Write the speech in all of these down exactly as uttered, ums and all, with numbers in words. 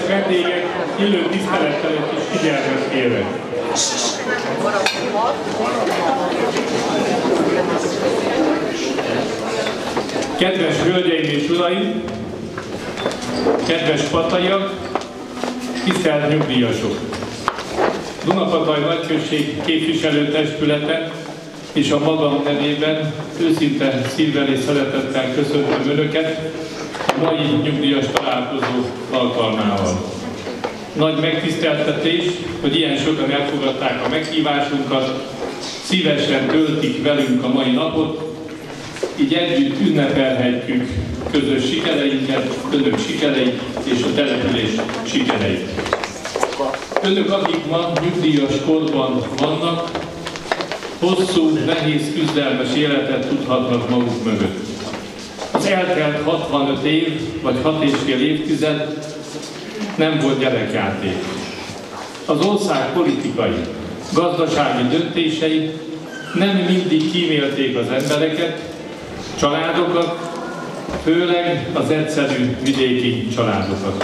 vendégek, illő tisztelettel egy kis figyelmet kérek. Kedves hölgyeim és uraim, kedves pataiak, tisztelt nyugdíjasok! Dunapataj Nagyközség képviselőtestülete és a magam nevében őszinte szívvel és szeretettel köszöntöm Önöket a mai nyugdíjas találkozó alkalmával. Nagy megtiszteltetés, hogy ilyen sokan elfogadták a meghívásunkat, szívesen töltik velünk a mai napot, így együtt ünnepelhetjük közös sikereinket, Önök sikereit és a település sikereit. Önök, akik ma nyugdíjas korban vannak, hosszú, nehéz, küzdelmes életet tudhatnak maguk mögött. Az eltelt hatvanöt év, vagy hat és fél évtized nem volt gyerekjáték. Az ország politikai, gazdasági döntései nem mindig kímélték az embereket, családokat, főleg az egyszerű vidéki családokat.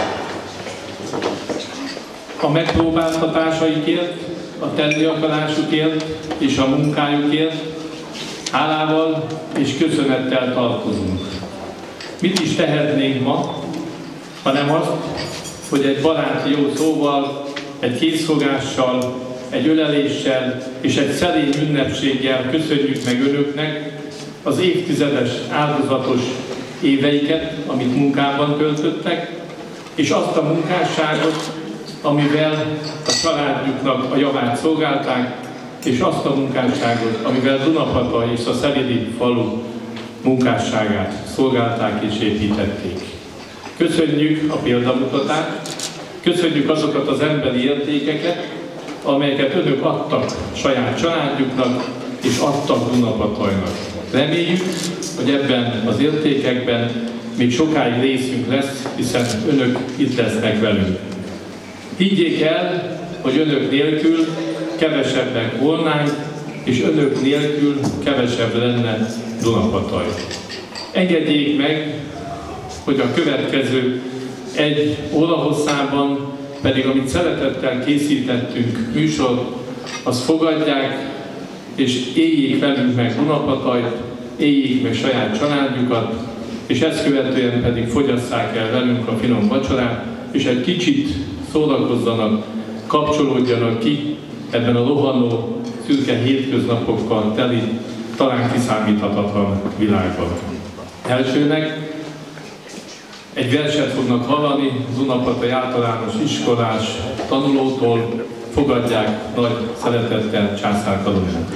A megpróbáltatásaikért, a tenni akarásukért és a munkájukért hálával és köszönettel tartozunk. Mit is tehetnénk ma, hanem azt, hogy egy baráti jó szóval, egy készfogással, egy öleléssel és egy szerény ünnepséggel köszönjük meg Önöknek az évtizedes áldozatos éveiket, amit munkában töltöttek, és azt a munkásságot, amivel a családjuknak a javát szolgálták, és azt a munkásságot, amivel Dunapataj és a Szelidi falu munkásságát szolgálták és építették. Köszönjük a példamutatást, köszönjük azokat az emberi értékeket, amelyeket Önök adtak saját családjuknak, és adtak Dunapatajnak. Reméljük, hogy ebben az értékekben még sokáig részünk lesz, hiszen Önök itt lesznek velünk. Higgyék el, hogy Önök nélkül kevesebbek volnánk, és Önök nélkül kevesebb lenne Dunapataj. Engedjék meg, hogy a következő egy óra hosszában pedig, amit szeretettel készítettünk műsor, azt fogadják, és éljék velünk meg Dunapatajt, éljék meg saját családjukat, és ezt követően pedig fogyasszák el velünk a finom vacsorát, és egy kicsit szórakozzanak, kapcsolódjanak ki ebben a rohanó, szürke hétköznapokkal teli, talán kiszámíthatatlan világban. Elsőnek egy verset fognak hallani Dunapataj általános iskolás tanulótól, fogadják nagy szeretettel Császár Karolinát.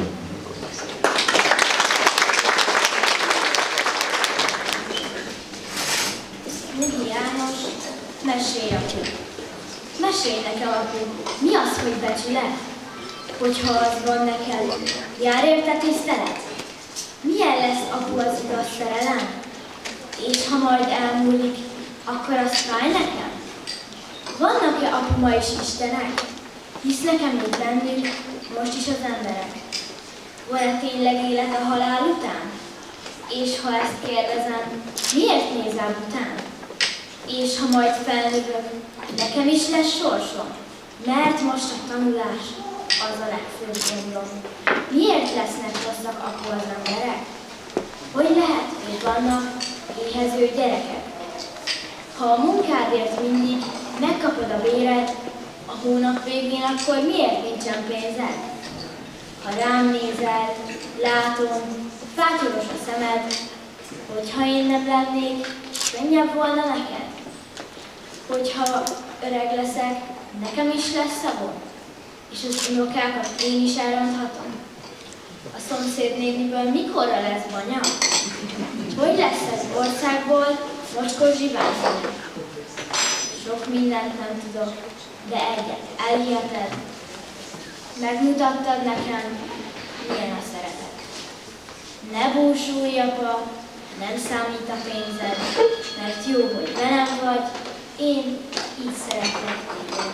Nyugi János, mesélj, apu! Mesélj nekem, apu, mi az, hogy becsület? Hogyha az van neked, jár érte tisztelet? Milyen lesz, apu, az igaz szerelem? És ha majd elmúlik, akkor az fáj nekem? Vannak-e, apu, ma is istenek? Hisz nekem még bennük, most is az emberek. Van-e tényleg élet a halál után? És ha ezt kérdezem, miért nézel után? És ha majd felnövök, nekem is lesz sorsom? Mert most a tanulás az a legfőbb gondom. Miért lesznek rosszak, apu, az emberek? Hogy lehet, hogy vannak éhező gyerekek? Ha a munkádért mindig megkapod a béred, a hónap végén akkor miért nincsen pénzed? Ha rám nézel, látom, fátyolos a szemed, hogyha én nem lennék, könnyebb volna neked? Hogyha öreg leszek, nekem is lesz szavom, és az unokákat én is elronthatom. A szomszédnéniből mikorra lesz banya? Hogy lesz ez országból mocskos zsibászony? Sok mindent nem tudok, de egyet elhiheted. Megmutattad nekem, milyen a szeretet. Ne búsulj, apa, nem számít a pénzed, mert jó, hogy velem vagy, én így szeretlek téged.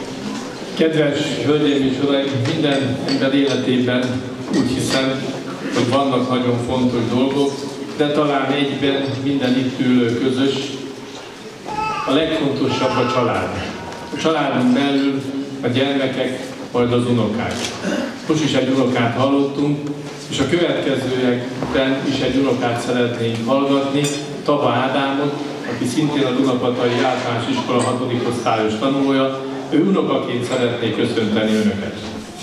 Kedves hölgyeim és uraim, minden ember életében úgy hiszem hogy vannak nagyon fontos dolgok, de talán egyben minden itt ülő közös. A legfontosabb a család. A családon belül a gyermekek, majd az unokák. Most is egy unokát hallottunk, és a következőekben is egy unokát szeretnénk hallgatni, Taba Ádámot, aki szintén a Dunapatai Általános Iskola hatodik osztályos tanulója. Ő unokaként szeretné köszönteni önöket.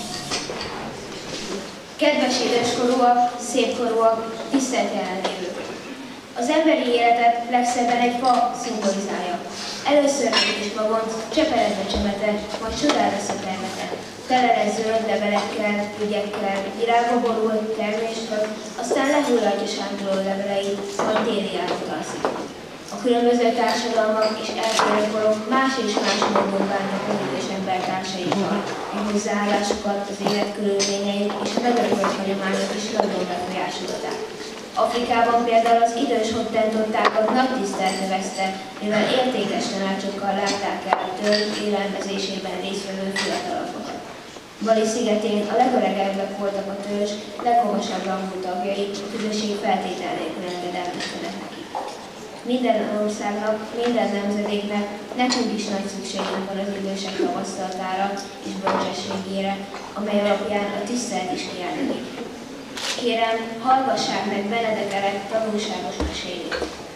Kedves édeskorúak, szépkorúak, tisztelt jelenlévők! Az emberi életet legszebben egy fa szimbolizálja. Először egy kis magont, cseperedve csemetet, majd csodára szatermetet. Telere zöld levelekkel, ügyekkel, virágba borult, termést ad, aztán lehullatja sántoló leveleit, majd téli árat alszik. A különböző társadalmak és eltérő korok más és más módon bánnak az idős embertársaikkal, a hozzáállásukat, az életkörülményeit és a megörökölt hagyományok is nagyon befolyásolták. Afrikában például az idős hottentottákat nagy tisztelt övezte, mivel értékes tanácsokkal látták el a törzs élelmezésében résztvevő fiatalokat. Bali szigetén a legöregebbek voltak a törzs legmagasabb rangú tagjai, a közösség feltétel nélkül engedelmeskedett nekik. Minden országnak, minden nemzedéknek, nekünk is nagy szükségünk van az idősek tapasztalatára és bölcsességére, amely alapján a tisztelet is kiállít. Kérem, hallgassák meg Benedek Erek tanulságos meséjét.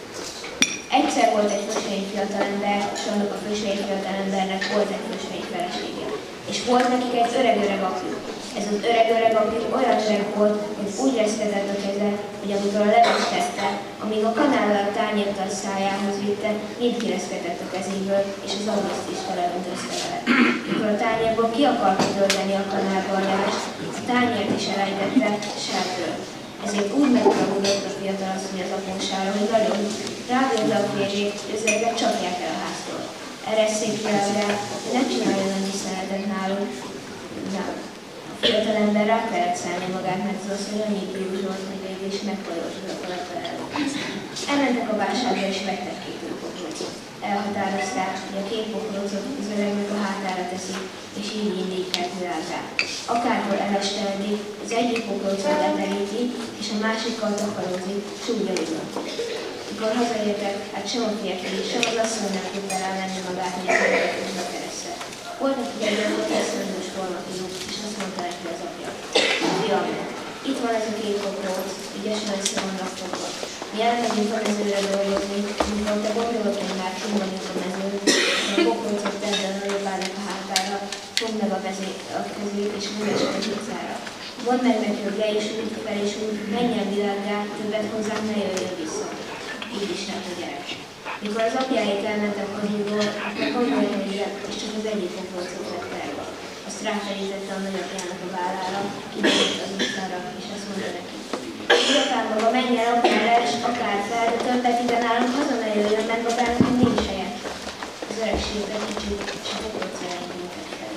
Egyszer volt egy fősvény fiatalember, és annak a fősvény fiatalembernek volt egy fősvény felesége. És volt nekik egy öreg-öreg apjuk. Ez az öreg-öreg apjuk olyan öreg volt, hogy úgy reszkedett a keze, hogy amikor a levest tette, amíg a kanállal a tányért a szájához vitte, mind kireszkedett a kezéből, és az ablakot is teleöntözte vele. Mikor a tányérból ki akarta tölteni a kanálba a levest, a tányért is elejtette, és eltölt. Ezért úgy megharagudott a fiatalasszony az apósára, hogy nagyon rábírta a férjét, hogy az öreget csapják el a háztól. Erre szép reagál, hogy ne csináljon annyi szeretet nálunk. Nem. A fiatalember rá kellett szállni magát, mert az asszony annyi bírus volt, hogy végül is megvalósult a felelőt. Elmentek a vásárba és vettek két új pokrócot. Elhatározták, hogy a két pokrócot az öregnek a hátára teszik, és így indítják világát. Akárhol elestelendik, az egyik pokrócot leteríti, és a másikkal takarózik, és úgy aludnak. Mikor hazaértek, hát sem a fiatal, sem az asszony nem tudta rávenni magát, hogy az öreget hozza keresztre. Volt neki egy öregnek eszendős formafiú, és azt mondta neki az apja. Fiam, itt van ez a két pokróc, ügyesen össze vannak fogva. Mi elmegyünk a mezőre dolgozni, amikor te gondolod, hogy már kim vagyunk a mezőn, a pokrócot tedd el nagyobb állnak a hátára, fogd meg a kezét és művesd az utcára. Mondd meg neki, hogy le is út, fel is út, menjen világgá, többet hozzám ne jöjjön vissza. Így is lett a gyerek. Mikor az apjáik elmentek hazunkból, akkor gondolja, hogy és csak az egyik pokrócot vett el. Azt ráterítette a nagyapjának a vállára, kidőtt az utcára, és azt mondta neki. Fiatál maga, menj el akár el, és akár fel, de többet ide nálunk haza ne jöjjön, mert babának még nincs helye. Az öreg sírt egy kicsit, és a pokrócra elindult fel.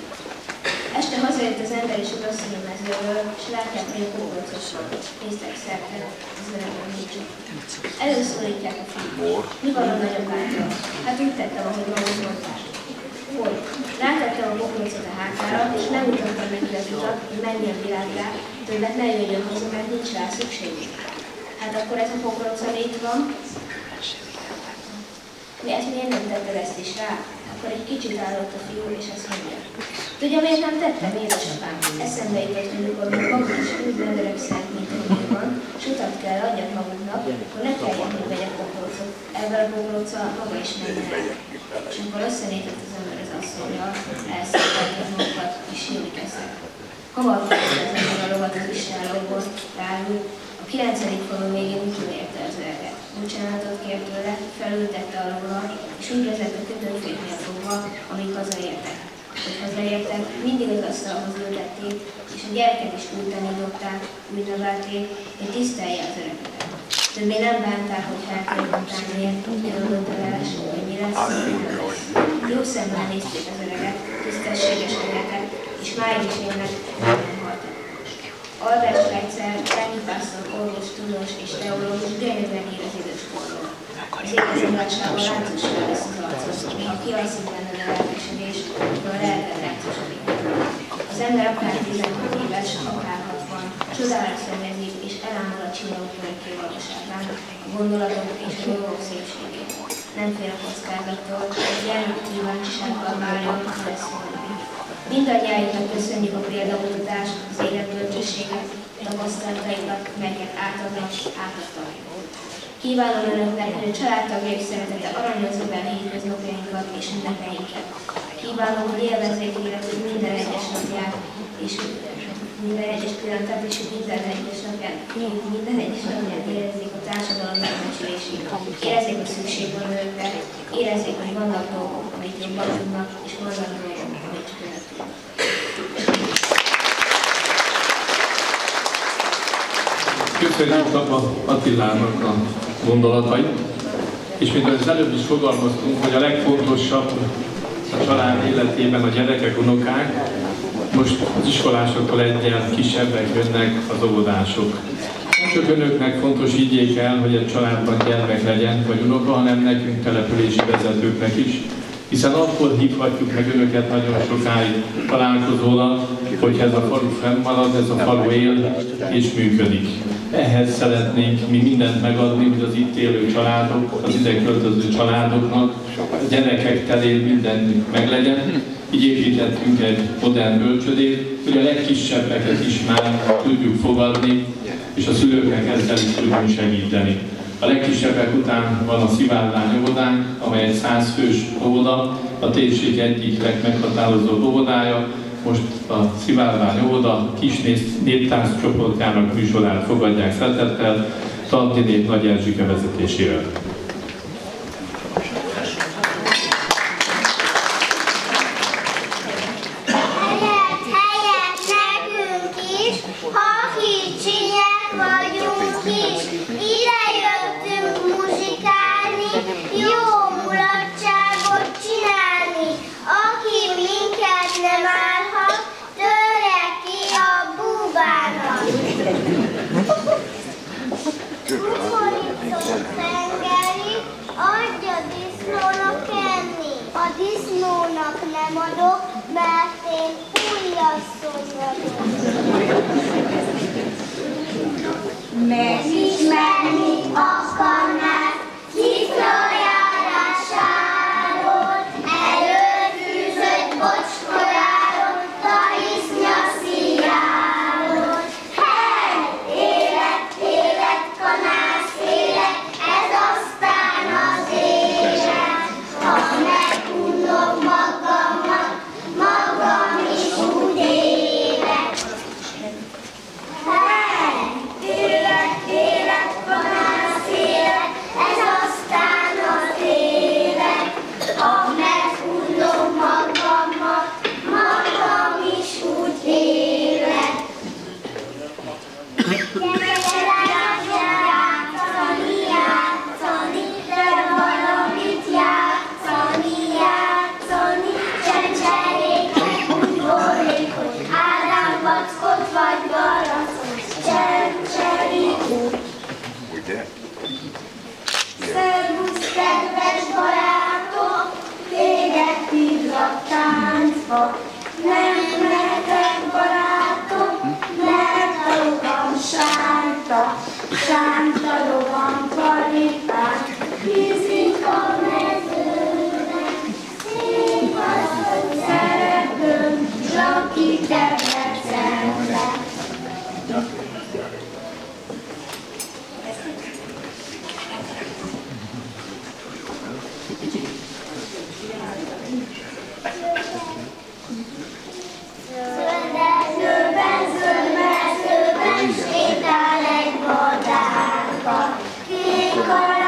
Este hazajött az ember és az asszony a mezőről, és látják, hogy a pokrócos van. Néztek szerte, az öregben nincs. Előszólítják a fiút. Mi van a nagyapától? Hát úgy tettem, ahogy magad mondtál. Hogy? Rátettem a pokrócot a hátára, és megmutattam neki az utat, hogy menjen világgá, többet ne jöjjön haza, mert nincs rá szükség. Hát akkor ez a pokróc, ami itt van, mi ezt miért nem tetted ezt is rá? Akkor egy kicsit állott a fiú, és azt mondja. Tudja, miért nem tettem, édesapám? Eszembe jutott, hogy amikor még maga is úgy megöregszert, mint hogy van, és utat kell adjak magunknak, akkor ne kelljen, hogy vegyek pokrócot. Ezzel a pokróccal maga is menjen el. És akkor összenétett az ember az asszonnyal, elszállt az magukat, és sírni kezdtek. Hamar fogta az ember a lovat az istálóból, ráül, a kilencedik falon végén utolérte az öreget. Bocsánatot kért tőle, felültette a lovra, és úgy vezet a kötőféknél fogva, amíg hazaértek. Hogy hazaértek, mindig az asztalhoz ültették, és a gyereket is úgy tanították, úgy nevelték, hogy tisztelje az öreget. Többé nem bánták, hogy elkölt utánéért, úgy adott a leves, hogy mi lesz, mi lesz. Jó szemmel nézték az öreget, tisztességes öreget, és máig is élnek, nem haltak. Albert Schweitzer, lányipásztor, orvos, tudós és teológus gyönyörűen ír az időskorról. Az édesanyagságban láncosra lesz az arcot, néha kialszik benne a lelkesedés, akkor a lelket látszosodik. Az ember akár tizenhat éves, akár hatvan, csodálatos rendezik és elámul a csillagok örökké valóságán, a gondolatok és a dolgok szépségét. Nem fél a kockázattól, hogy gyermek kíváncsisággal várjon a leszólni. Mindannyiáiknak köszönjük a példamutatást, az életbölcsességet, tapasztalataikat, melyeket átadnak, átadtak. Kívánom önöknek, hogy a családtagjaik szeretete aranyozza bele hétköznapjainkat és ünnepeinket. Kívánom, hogy élvezzék életük minden egyes napját, és minden egyes pillanatát, és minden egyes napján, minden egyes napján érezzék a társadalom megbecsülését. Érezzék, hogy szükség van önökre, érezzék, hogy vannak dolgok, amik jobban tudnak, és vannak dolgok, amik tőle tudnak. Köszönjük Attilának a gondolatait, és mint az előbb is fogalmaztunk, hogy a legfontosabb a család életében a gyerekek, unokák, most az iskolásoktól egyen kisebbek jönnek az óvodások. Nem csak önöknek fontos, higgyék el, hogy egy családban gyermek legyen, vagy unoka, hanem nekünk települési vezetőknek is, hiszen akkor hívhatjuk meg önöket nagyon sokáig találkozólag, hogy ez a falu fennmarad, ez a falu él és működik. Ehhez szeretnénk mi mindent megadni, hogy az itt élő családok, az ide költöző családoknak, a gyerekek terén mindenük meglegyen. Így építettünk egy modern bölcsödét, hogy a legkisebbeket is már tudjuk fogadni, és a szülőknek ezzel is tudunk segíteni. A legkisebbek után van a Szivárvány óvodánk, amely egy száz fős óvoda, a térség egyik legmeghatározóbb óvodája. Most a Szivárvány óvoda kis néptánc csoportjának műsorát fogadják szeretettel, Tantinét Nagy Erzsike vezetésével. Disznónak nem adok, mert én újasszony vagyok. Megismerni akarnád cifrajárásáról, előfűzött bocskoráról, talisznyaszíjáról. Hely, élet, élet, kanász, élet, ez aztán az élet. Ha megunnom magamat, magam is úgy élek. Hely, élet, élet, kanász, élet, ez aztán az élet. Ha megunnom magamat, magam is úgy élek. Játszani, játszani, de valamit játszani, játszani. Csencseréket úgy volnék, hogy Ádám vackot vagy garacot. Csencserék. Szervusz, kedves barátok, téged hívlak táncba. Nem mehetek, barátom, mert a lovam sánta, sánta lovam paripát, bízik a mezőnek, szép az, hogy szeretőm, Zsaki Debrecenbe. Zöldezőben, zöldmezőben sétál egy vadárka, kék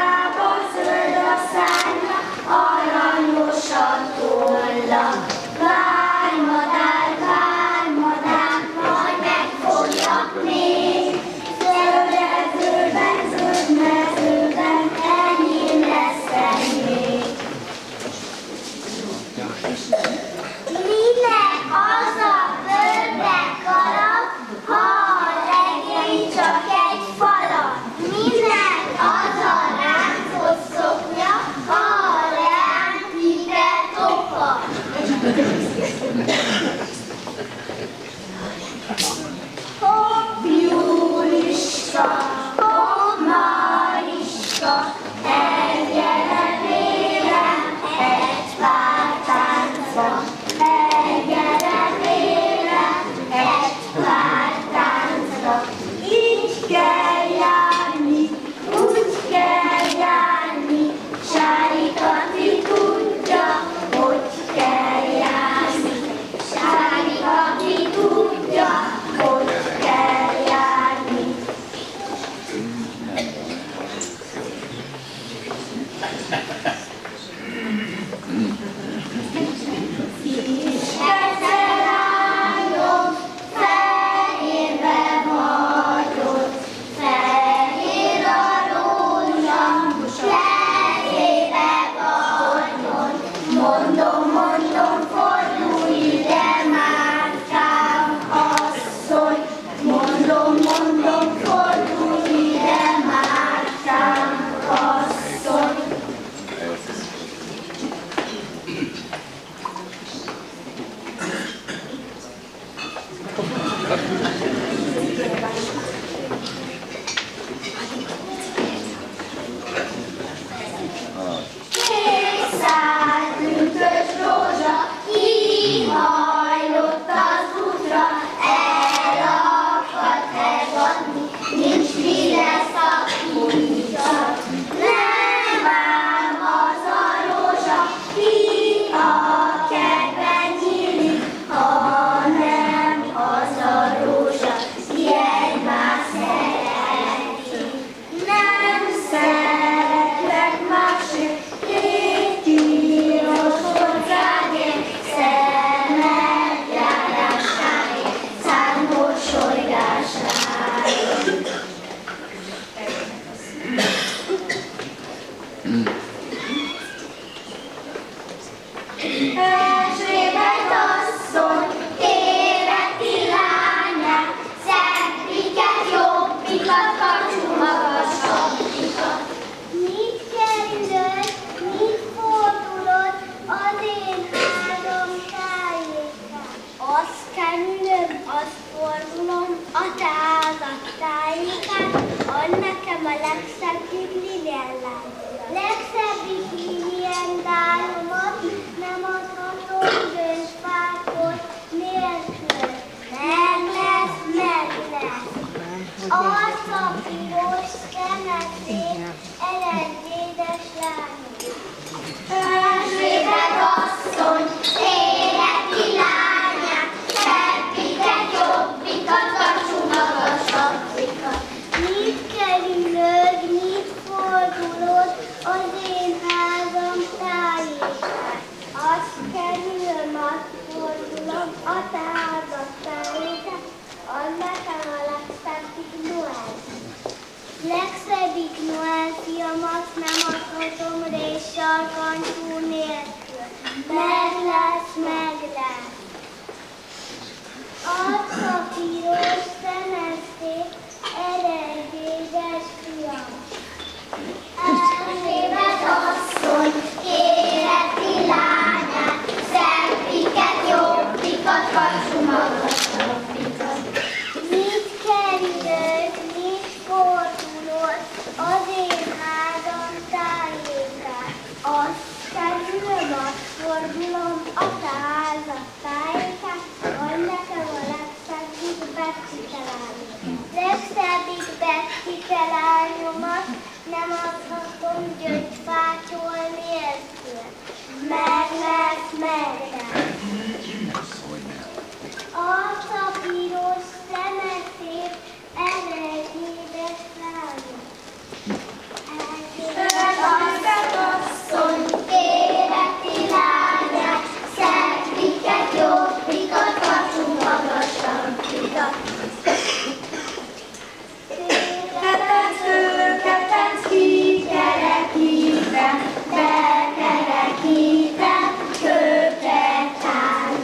Ad nekem a legszebbik Lilian Legszebbik Lilian dálomat nem adhatom gyöngyfákot nélkül. Meg lesz, meg lesz. Arca piros, szeme szép, ered édes lányom. Erzsébet asszony, életi lányát, szebbiket, jobbikat, kacsú magasabbikat. Mit kerülöd, mit fordulod az én házam tájékán? Azt kerülöm, azt fordulom a te házad tájékán, az nekem a legszebbik Noel. Legszebbik Noel fiamat nem adhatom réssarkantyú nélkül. Meg lesz, meg lesz. Arca piros, szeme szép, ered édes fiam. Erzsébet asszony, életi lányát, szebbiket, jobbikat, kacsú magasabbikat. Mit kerülöd, mit fordulod az én házam tájékán? Azt kerülöm, azt fordulom a te házad tájékán, ad nekem a legszebbik Bettike lányom. Legszebbik Bettike lányomat nem adhatom gyöngyfától nélkül. Meg lesz, meg lesz. Arca piros, szeme szép, ered édes lányom. Erzsébet asszony, életi lányát, szebbiket, jobbikat, kacsú magasabbikat. Ketenc, ketenc, kikerekítem, bekerekítem, köpetánc.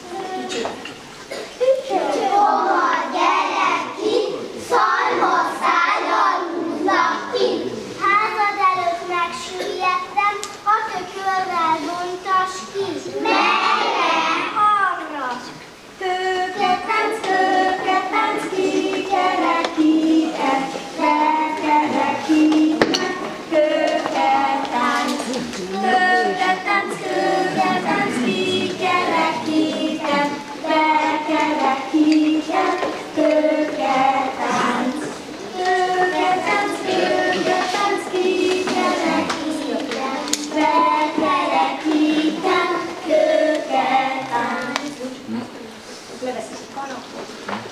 Hova gyerek ki, szalmaszállal húznak ki. Házad előtt megsüllyedtem, a tökölvel bontas ki. Merre? Arra. Kőketenc, kőketenc, kikerekítem, bekerekítem, kőketenc. Kőketenc, kőketenc, kikerekítem, bekerekítem, kőketenc. Kőketenc, kőketenc, kikerekítem, bekerekítem, kőketenc. Leveszik a kanapot.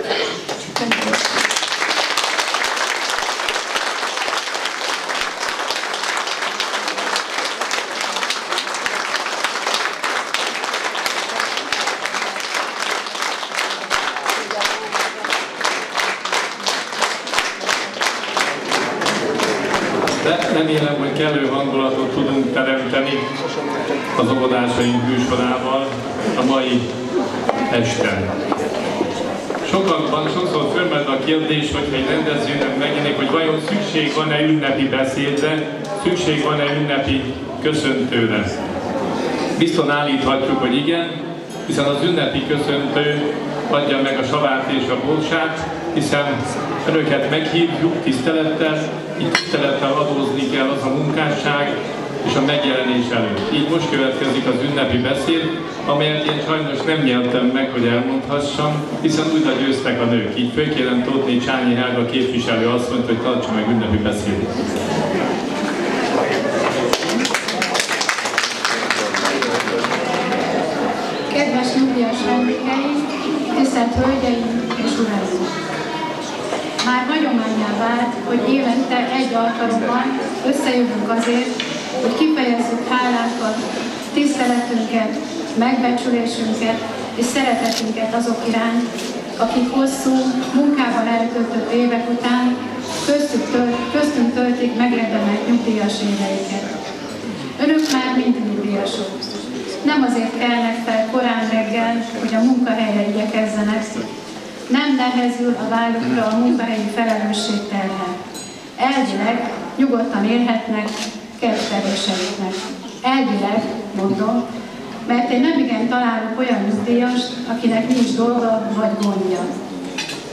De remélem, hogy kellő hangulatot tudunk teremteni az óvodásaink műsorával a mai este. Sokakban sokszor fölmerül a kérdés, hogyha egy rendezvényen megjelenik, hogy vajon szükség van-e ünnepi beszédre, szükség van-e ünnepi köszöntőre. Biztosan állíthatjuk, hogy igen, hiszen az ünnepi köszöntő adja meg a savát és a borsát, hiszen önöket meghívjuk tisztelettel, így tisztelettel adózni kell az a munkásság és a megjelenés előtt. Így most következik az ünnepi beszéd, amelyet én sajnos nem nyertem meg, hogy elmondhassam, hiszen újra győztek a nők. Így főkérem Tótné Csányi Helga képviselő asszonyt, hogy tartsa meg ünnepi beszédet. Kedves nyugdíjas vendégeim, tisztelt hölgyeim és uraim! Már hagyománnyá vált, hogy évente egy alkalommal összejövünk azért, hogy kifejezzük hálánkat, tiszteletünket, megbecsülésünket és szeretetünket azok iránt, akik hosszú, munkával eltöltött évek után köztük, tölt, köztünk töltik megérdemelt nyugdíjas éveiket. Önök már mind nyugdíjasok. Nem azért kelnek fel korán reggel, hogy a munkahelyre igyekezzenek. Nem nehezül a vállukra a munkahelyi felelősség terhe. Elvileg nyugodtan élhetnek kedvtevéseiknek. Elvileg, mondom, mert én nemigen találok olyan nyugdíjast, akinek nincs dolga vagy gondja.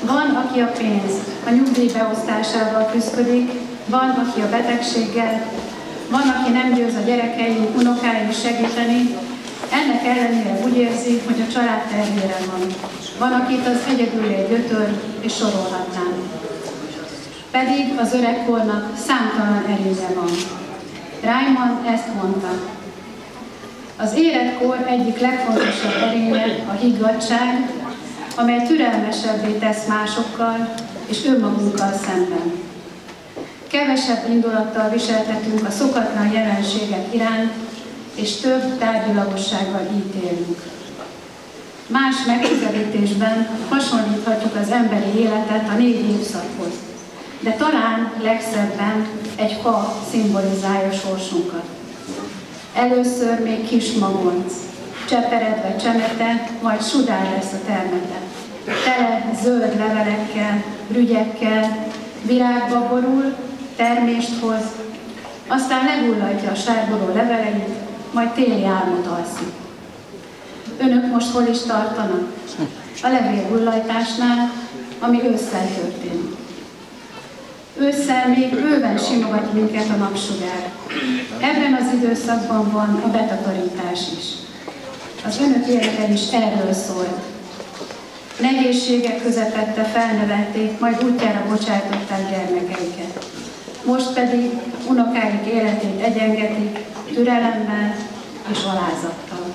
Van, aki a pénz, a nyugdíj beosztásával küzdik, van, aki a betegséggel, van, aki nem győz a gyerekei, unokái segíteni, ennek ellenére úgy érzi, hogy a család terhére van. Van, akit az egyedüllét gyötör, és sorolhatnám. Pedig az öregkornak számtalan erénye van. Reimann ezt mondta. Az életkor egyik legfontosabb erénye a higgadtság, amely türelmesebbé tesz másokkal és önmagunkkal szemben. Kevesebb indulattal viseltetünk a szokatlan jelenségek iránt, és több tárgyilagossággal ítélünk. Más megközelítésben hasonlíthatjuk az emberi életet a négy évszakhoz, de talán legszebben egy fa szimbolizálja sorsunkat. Először még kis magonc, cseperedve csemete, majd sudár lesz a termete. Tele zöld levelekkel, rügyekkel, virágba borul, termést hoz, aztán legullatja a sárguló leveleit, majd téli álmot alszik. Önök most hol is tartanak? A levél hullajtásnál, ami ősszel történik. Ősszel még bőven simogat minket a napsugár. Ebben az időszakban van a betakarítás is. Az önök élete is erről szólt. Nehézségek közepette felnevelték, majd útjára bocsátották gyermekeiket. Most pedig unokáik életét egyengetik, türelemmel és alázattal.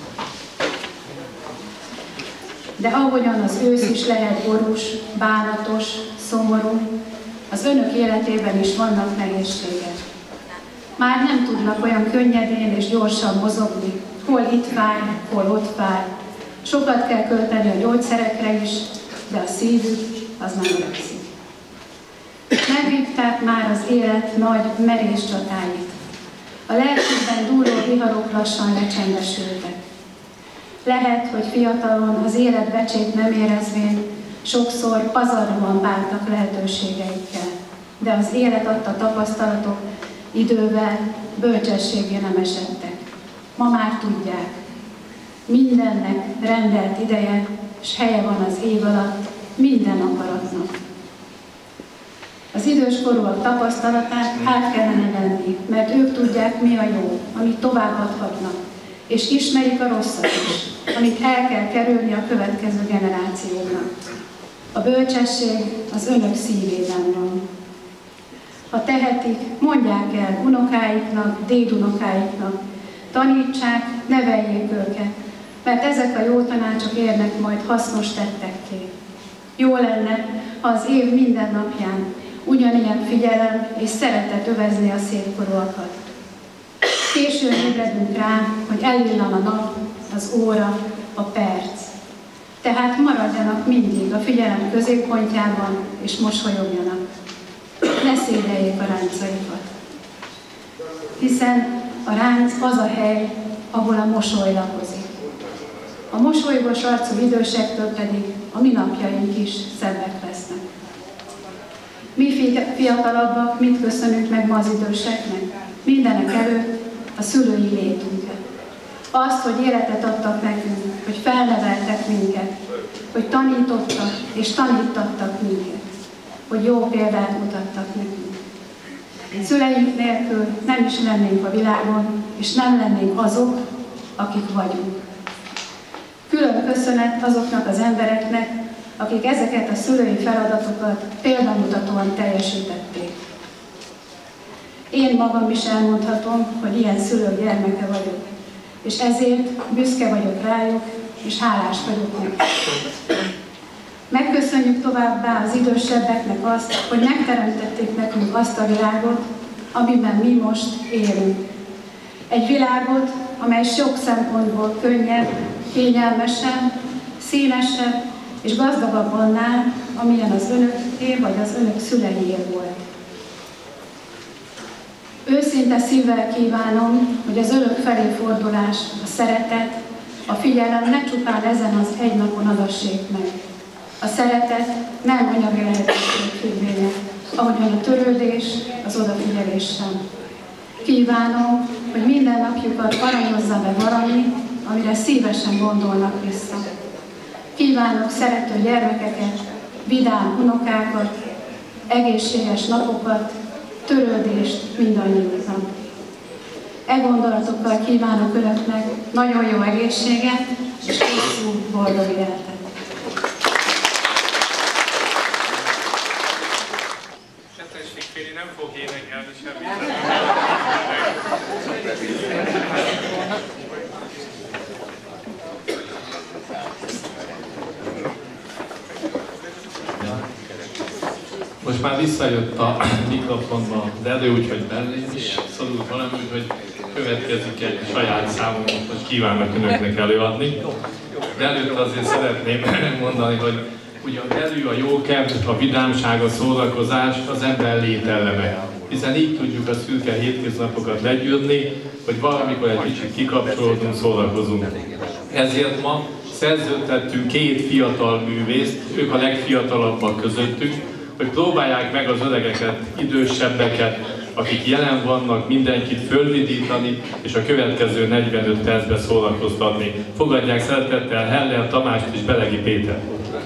De ahogyan az ősz is lehet borús, bánatos, szomorú, az önök életében is vannak nehézségek. Már nem tudnak olyan könnyedén és gyorsan mozogni, hol itt fáj, hol ott fáj. Sokat kell költeni a gyógyszerekre is, de a szívük az nem öregszik. Megvívták már az élet nagy, merés csatáit. A lelkükben dúló viharok lassan lecsendesültek. Lehet, hogy fiatalon az élet becsét nem érezvén, sokszor pazarlóan bántak lehetőségeikkel, de az élet adta tapasztalatok idővel bölcsességé nem esedtek. Ma már tudják, mindennek rendelt ideje, s helye van az ég alatt minden akaratnak. Az időskorúak tapasztalatát át kellene venni, mert ők tudják, mi a jó, amit továbbadhatnak, és ismerik a rosszat is, amit el kell kerülni a következő generációnak. A bölcsesség az önök szívében van. Ha tehetik, mondják el unokáiknak, dédunokáiknak, tanítsák, neveljék őket, mert ezek a jó tanácsok érnek majd hasznos tettekké. Jó lenne, ha az év minden napján ugyanilyen figyelem és szeretet övezni a szépkorúakat. Későn ébredünk rá, hogy elillan a nap, az óra, a perc. Tehát maradjanak mindig a figyelem középpontjában, és mosolyogjanak. Ne szégyelljék a ráncaikat. Hiszen a ránc az a hely, ahol a mosoly lakozik. A mosolygós arcú idősektől pedig a mi napjaink is szebbek lesznek. Mi fiatalabbak mit köszönünk meg ma az időseknek? Mindenek előtt a szülői létünket. Azt, hogy életet adtak nekünk, hogy felneveltek minket, hogy tanítottak és tanítattak minket, hogy jó példát mutattak nekünk. Szüleink nélkül nem is lennénk a világon, és nem lennénk azok, akik vagyunk. Külön köszönet azoknak az embereknek, akik ezeket a szülői feladatokat példamutatóan teljesítették. Én magam is elmondhatom, hogy ilyen szülő gyermeke vagyok, és ezért büszke vagyok rájuk, és hálás vagyok nekik. Megköszönjük továbbá az idősebbeknek azt, hogy megteremtették nekünk azt a világot, amiben mi most élünk. Egy világot, amely sok szempontból könnyebb, kényelmesebb, színesebb és gazdagabb annál, amilyen az önöké vagy az önök szüleié volt. Őszinte szívvel kívánom, hogy az önök felé fordulás, a szeretet, a figyelem ne csupán ezen az egy napon adassék meg. A szeretet nem anyagi lehetőség függvénye, ahogyan a törődés, az odafigyelés sem. Kívánom, hogy minden napjukat aranyozza be valami, amire szívesen gondolnak vissza. Kívánok szerető gyermekeket, vidám unokákat, egészséges napokat, törődést mindannyiunknak. E gondolatokkal kívánok Önöknek nagyon jó egészséget és hosszú boldog életet. Féli nem fog énekelni semmit. Most már visszajött a mikrofonba az elő, úgyhogy belém is szorult valami, úgyhogy következik egy saját számomot, most kívánok Önöknek előadni. De előtt azért szeretném mondani, hogy ugye a belül a jókedv, a vidámság, a szórakozás az ember lételleme. Hiszen így tudjuk a szürke hétköznapokat legyűrni, hogy valamikor egy kicsit kikapcsolódunk, szórakozunk. Ezért ma szerződtettünk két fiatal művészt, ők a legfiatalabbak közöttük, hogy próbálják meg az öregeket, idősebbeket, akik jelen vannak, mindenkit fölvidítani, és a következő negyvenöt percben szórakoztatni. Fogadják szeretettel Heller Tamást és Belegi Péter.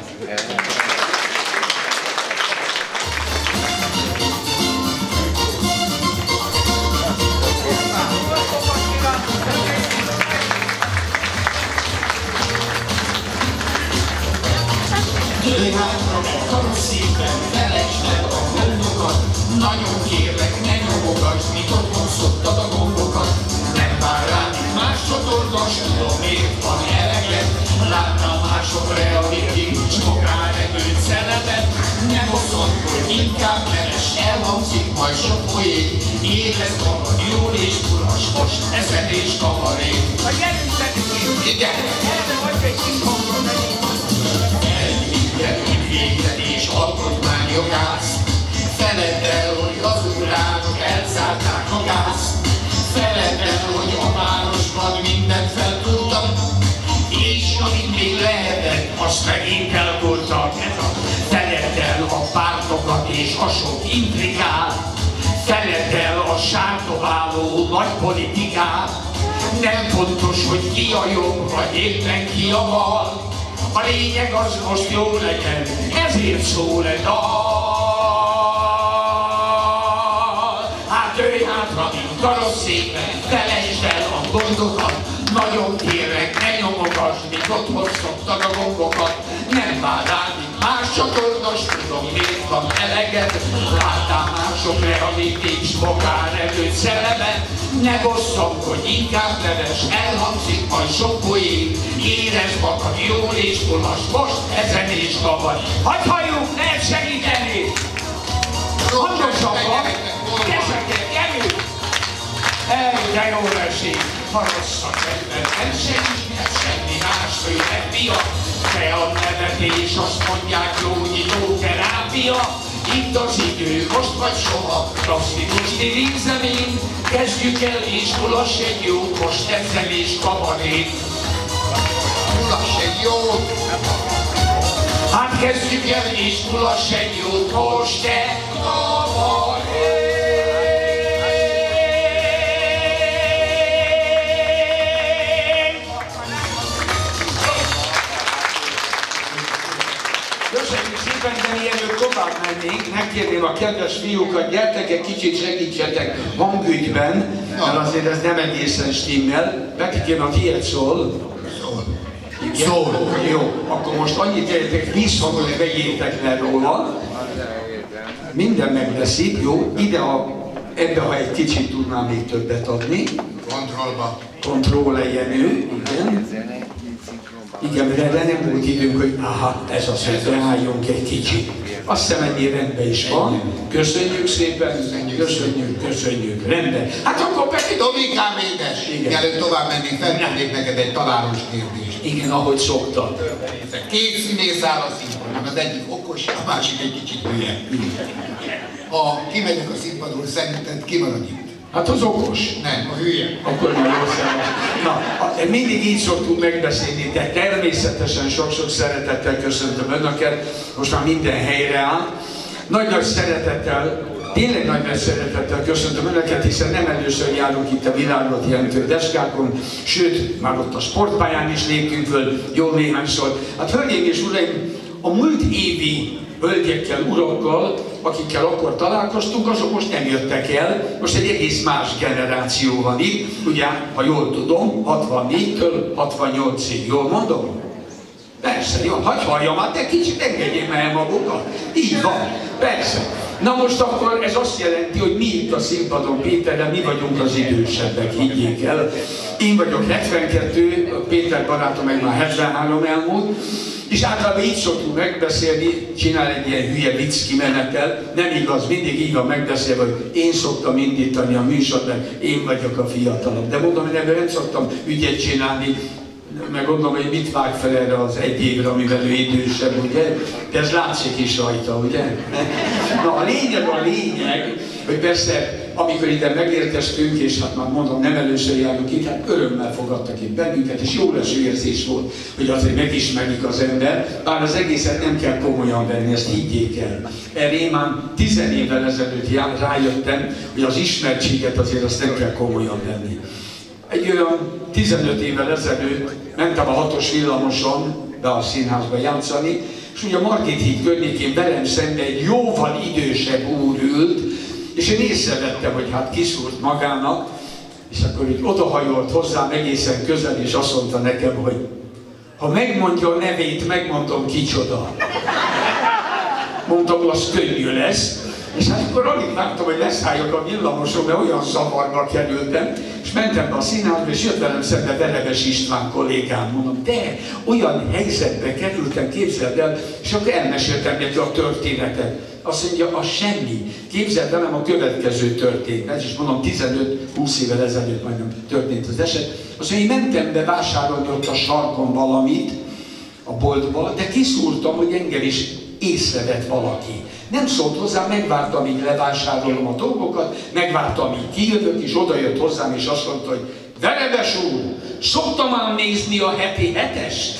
Jöjj hátra, akarod szépen, felejtsd el a gondokat. Nagyon kérlek, ne nyomogass, mit otthon szoktad a gombokat. Nem vár rám, itt más csotorgas, tudom miért van eleged. Látnám mások reality, s magán repült szellemet. Nem oszod, hogy inkább neves, elhangzik majd sok poén. Érezd magad jól és uras, most eszed és kavarén. A gyerünk szeretnénk! Igen! Erre vagy egy kis hangon megyünk! Végzet és alkotmányjogász. Feledd el, hogy az urának elzárták a gázt. Feledd el, hogy a városban mindent feltudtam, és amit még lehetett, azt megint elkoltak. Feledd el a pártokat és a sok intrigát. Feledd el a sártováló nagy politikát. Nem fontos, hogy ki a jobb, vagy éppen ki a bal. A lényeg az most jó legyen, ezért szól egy dal. Hát jöjj hátra, mint karosszépen, felejtsd el a gondokat. Nagyon kérlek, ne nyomogass, mint otthon szoktad a gombokat. Nem vár rám, mint más csatornas, tudom miért van eleged. Láttál mások reality, s magán előtt szellemet. Ne bosszankodj, inkább neves, elhangzik majd sok poén. Érezd magad jól és ulas, most ezen és kavar. Hadd halljuk, lehet segíteni! Hangosabban, kezeket, gyerünk! Ej, de jól esik, ha rossz a kedved, nem segíthet semmi más, főleg miatt. De a nevetés, azt mondják, gyógyító terápia. Itt az idő, most vagy soha, klasszikus divízemén. Kezdjük el és mulass egy jót, most ezzel és kabarét. Mulass egy jót! Hát kezdjük el és mulass egy jót, most te kabarét! Köszönjük szépen, de mielőtt tovább mennénk, megkérném a kedves fiúkat, gyertek egy kicsit segítsetek hangügyben, mert azért ez nem egészen stimmel. Bekikém, a tiéd szól. Szól. Szól. Jó, akkor most annyit értek, visszhangozni vegyétek le róla. Minden meg lesz itt, jó? Ide, a, ebbe, ha egy kicsit tudnám még többet adni. Kontrollba. Kontroll legyen ő, igen. Igen, mert erre nem volt időnk, hogy aha, ez az, hogy álljunk egy kicsit. Azt hiszem, ennyi rendben is van. Köszönjük szépen, köszönjük, köszönjük, rendben. Hát akkor Peti, Domikám édes, mielőtt tovább mennénk, feltennék neked egy találós kérdést. igen, ahogy szoktad. Két színész áll a színpadon, az egyik okos, a másik egy kicsit hülye. Ha kimegyek a színpadról, szerinted ki marad itt? Hát az okos. Nem, a hülye. Akkor már jó szemes. Na, mindig így szoktunk megbeszélni, de természetesen sok-sok szeretettel köszöntöm Önöket. Most már minden helyre áll. Nagy-nagy szeretettel, tényleg nagy-nagy szeretettel köszöntöm Önöket, hiszen nem először járunk itt a világot jelentő deskákon, sőt, már ott a sportpályán is léptünk föl jó néhányszor. Hát hölgyeim és uraim, a múlt évi hölgyekkel, urakkal, akikkel akkor találkoztunk, azok most nem jöttek el. Most egy egész más generáció van itt, ugye, ha jól tudom, hatvannégytől hatvannyolcig. Jól mondom? Persze, jó, hagyj halljam, hát egy kicsit engedjék el magukat. Így van, persze. Na most akkor ez azt jelenti, hogy mi itt a színpadon Péterrel, mi vagyunk az idősebbek, higgyék el. Én vagyok hetvenkettő, Péter barátom meg már hetvenhárom elmúlt, és általában így szoktunk megbeszélni, csinál egy ilyen hülye vicc kimenetel, nem igaz, mindig így van megbeszélve, hogy én szoktam indítani a műsort, mert én vagyok a fiatalabb. De mondom, hogy ebben nem szoktam ügyet csinálni, meg gondolom, hogy mit vág fel erre az egy évre, amivel ő idősebb, ugye? De ez látszik is rajta, ugye? Na a lényeg a lényeg, hogy persze, amikor ide megérkeztünk, és hát már mondom, nem először járunk itt, hát örömmel fogadtak itt bennünket, és jó leső érzés volt, hogy azért megismerjük az ember, bár az egészet nem kell komolyan venni, ezt higgyék el. Erre én már tizen évvel ezelőtt rájöttem, hogy az ismertséget azért azt nem kell komolyan venni. Egy olyan tizenöt évvel ezelőtt mentem a hatos villamoson be a színházba játszani, és ugye a Margit híd környékén velem szemben egy jóval idősebb úr ült, és én észrevettem, hogy hát kiszúrt magának, és akkor így odahajolt hozzám egészen közel, és azt mondta nekem, hogy ha megmondja a nevét, megmondom kicsoda. Mondtam, az könnyű lesz. És hát akkor alig láttam, hogy leszálljak a villamoson, mert olyan zavarba kerültem, és mentem be a színházba, és jött velem szembe Verebes István kollégám. Mondom, de olyan helyzetbe kerültem, képzeld el, és akkor elmeséltem neki a történetet. Azt mondja, az semmi. Képzeld velem a következő történet, és mondom, tizenöt-húsz évvel ezelőtt majdnem történt az eset. Azt mondja, én mentem be vásárolni ott a sarkon valamit, a boltba, de kiszúrtam, hogy engem is észrevett valaki. Nem szólt hozzám, megvárta, amíg levásárolom a dolgokat, megvárta, amíg kijövök, és odajött hozzám, és azt mondta, hogy Verebes úr, szoktam ám nézni a heti hetest?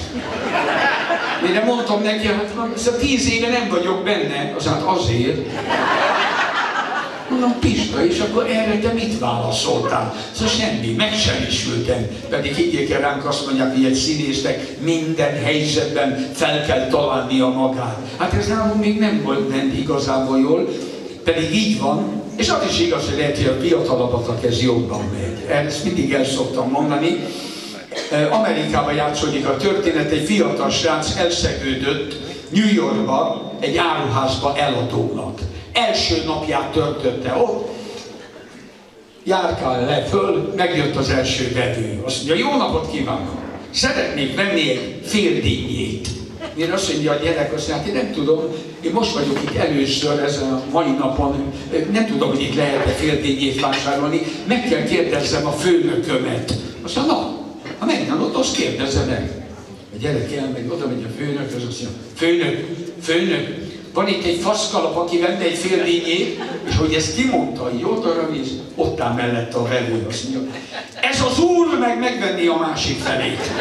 Mire mondtam neki, hát szóval tíz éve nem vagyok benne, az hát azért. Mondom, Pista, és akkor erre te mit válaszoltál? Szóval semmi, meg sem isültem. Pedig higgyék el ránk, azt mondják, hogy egy színésznek minden helyzetben fel kell találnia magát. Hát ez nálunk még nem volt nem igazából jól, pedig így van. És az is igaz, hogy lehet, hogy a fiatalabbaknak ez jobban megy. Ezt mindig el szoktam mondani. Amerikában játszódik a történet, egy fiatal srác elszegődött New Yorkba, egy áruházba eladónak. Első napját töltötte ott, járkál le föl, megjött az első vevő. Azt mondja, jó napot kívánok! Szeretnék venni egy fél dinnyét. Mire azt mondja a gyerek, azt mondja, hát én nem tudom, én most vagyok itt először ezen a mai napon, nem tudom, hogy itt lehet-e fél dinnyét vásárolni, meg kell kérdezzem a főnökömet. Azt mondja, na, ha menjen ott, azt kérdezze meg. A gyerek elmegy, oda megy a főnökhöz, azt mondja, főnök, főnök, van itt egy faszkalap, aki venne egy fél dinnyét, és hogy ezt kimondta, hogy jót arra néz, ott áll mellette a vevő, azt mondja, ez az úr meg megvenni a másik felét.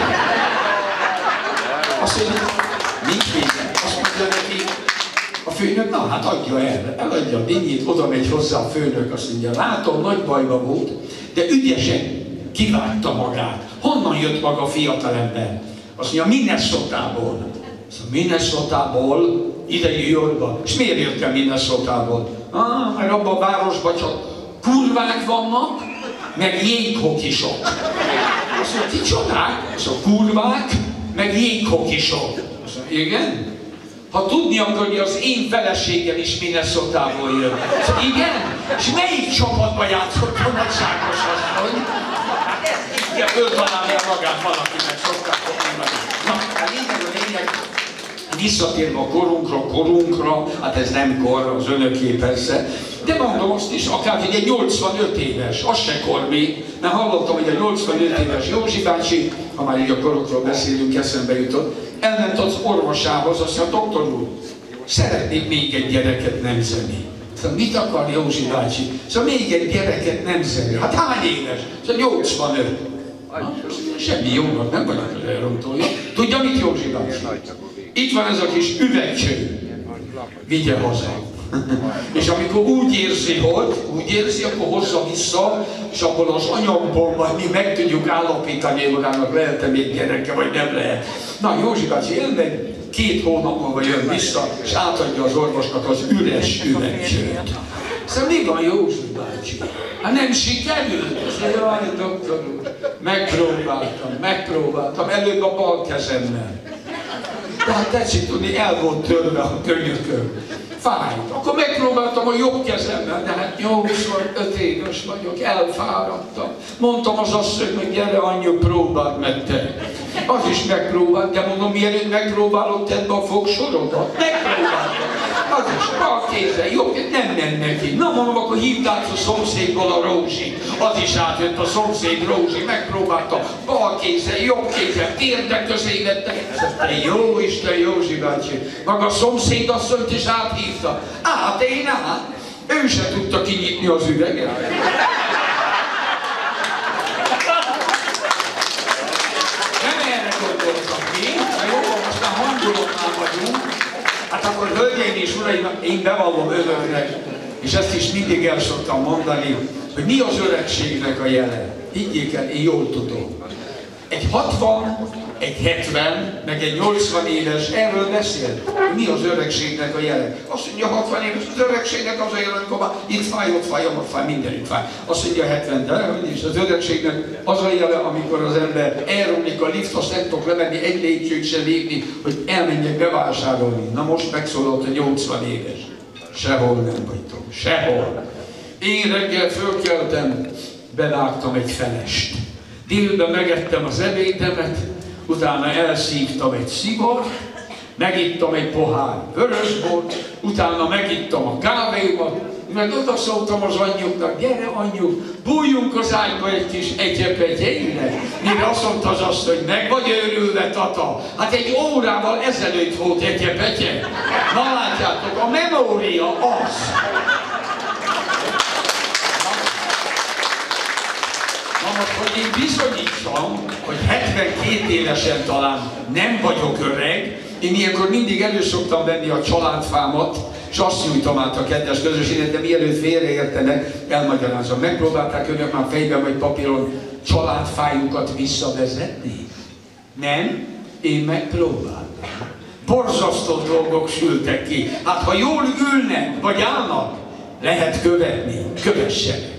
Azt mondja, nincs vége. Azt mondja neki, a főnök, na hát adja el, eladja a dinnyét, oda megy hozzá a főnök, azt mondja, látom, nagy bajba volt, de ügyesen kivágta magát. Honnan jött maga a fiatalember? Azt mondja, Minnesotából. Azt mondja, Minnesotából, ide New Yorkba. És miért jöttem Minnesotából? Ah, mert abban a városban csak kurvák vannak, meg jéghokisok. Azt mondja, ti csodák? Azt mondja, kurvák, meg jéghokisok. Azt mondja, igen? Ha tudni akarod, hogy az én feleségem is Minnesotából jön. Szóval igen? És melyik csapatban játszott a nagyságos asszony? Hát ezt így kell föltalálnia magát valakinek, szokták mondani. Na, a lényeg, a lényeg, visszatérve a korunkra, korunkra, hát ez nem kor, az önöké persze, de mondom azt is, akár hogy egy nyolcvanöt éves, az se kor még, mert hallottam, hogy a nyolcvanöt éves Józsi bácsi, ha már így a korokról beszélünk, eszembe jutott, elment az orvosához, azt mondja, doktor úr, szeretnék még egy gyereket nemzeni. Szóval mit akar Józsi bácsi? Szóval még egy gyereket nemzeni. Hát hány éves? Szóval nyolcvanöt. Na, semmi jónak nem vagyok az elrontolja. Tudja mit, Józsi bácsi? Itt van ez a kis üvegcső. Vigye haza. És amikor úgy érzi, hogy úgy érzi, akkor hozza vissza, és abból az anyagból majd mi meg tudjuk állapítani, hogy magának lehet-e még gyereke, vagy nem lehet. Na, Józsi bácsi elmegy, két hónap múlva jön vissza, és átadja az orvosnak az üres üvegcsőt. Szóval mi van, Józsi bácsi? Hát nem sikerült? Jaj, doktor úr, megpróbáltam, megpróbáltam, előbb a bal kezemmel. De hát tetszik tudni, el volt törve a könyököm. Fájt. Akkor megpróbáltam a jobb kezemmel, de hát nyolcvanöt éves vagyok, elfáradtam. Mondtam az asszony, hogy gyere anyja, próbáld meg te. Az is megpróbált, de mondom, mielőtt megpróbálod, tedd be a fogsorodat. Megpróbáltam. Az is bal kézzel, jobb kézzel, nem ment neki. Na mondom, akkor hívd át a szomszédból a Rózsi. Az is átjött a szomszéd Rózsi, megpróbálta bal kézzel, jobb kézzel, térdek közé vette. Te jó Isten, Józsi bácsi. Maga a szomszéd asszonyt is áthívta. Át, én át. Ő se tudta kinyitni az üveget. Aztán hangulóknál vagyunk. Hát akkor, hölgyeim és uraim, én bevallom önöknek, és ezt is mindig el szoktam mondani, hogy mi az öregségnek a jele. Higgyék el, én jól tudom. Egy hatvan, egy hetven, meg egy nyolcvan éves erről beszél. Mi az öregségnek a jele? Azt mondja, hatvan éves, az öregségnek az a jele, amikor már itt fáj, ott fáj, ott fáj, mindenütt fáj. Azt mondja, hetven, de és az öregségnek az a jele, amikor az ember elromlik a lift, azt nem tudok lemenni, egy lépcsőt se lépni, hogy elmenjek bevásárolni. Na most megszólalt a nyolcvan éves. Sehol nem vagytok, sehol. Én reggel fölkeltem, bevágtam egy felest. Délben megettem az ebédemet, utána elszívtam egy szivart, megittam egy pohár vörösbort, utána megittam a kávémat, meg odaszóltam az anyjuknak, gyere anyjuk, bújjunk az ágyba egy kis egyepegyére. Mire azt mondta az azt, hogy meg vagy őrülve, tata. Hát egy órával ezelőtt volt egyepegye. Na látjátok, a memória az. Na most, hogy én bizonyítsam, hogy hetvenkét évesen talán nem vagyok öreg, én ilyenkor mindig elő szoktam venni a családfámat, és azt nyújtom át a kedves közösségnek, de mielőtt félreértenek, elmagyarázom. Megpróbálták önök már fejben vagy papíron családfájukat visszavezetni? Nem? Én megpróbáltam. Borzasztó dolgok sültek ki. Hát ha jól ülnek, vagy állnak, lehet követni. Kövessenek.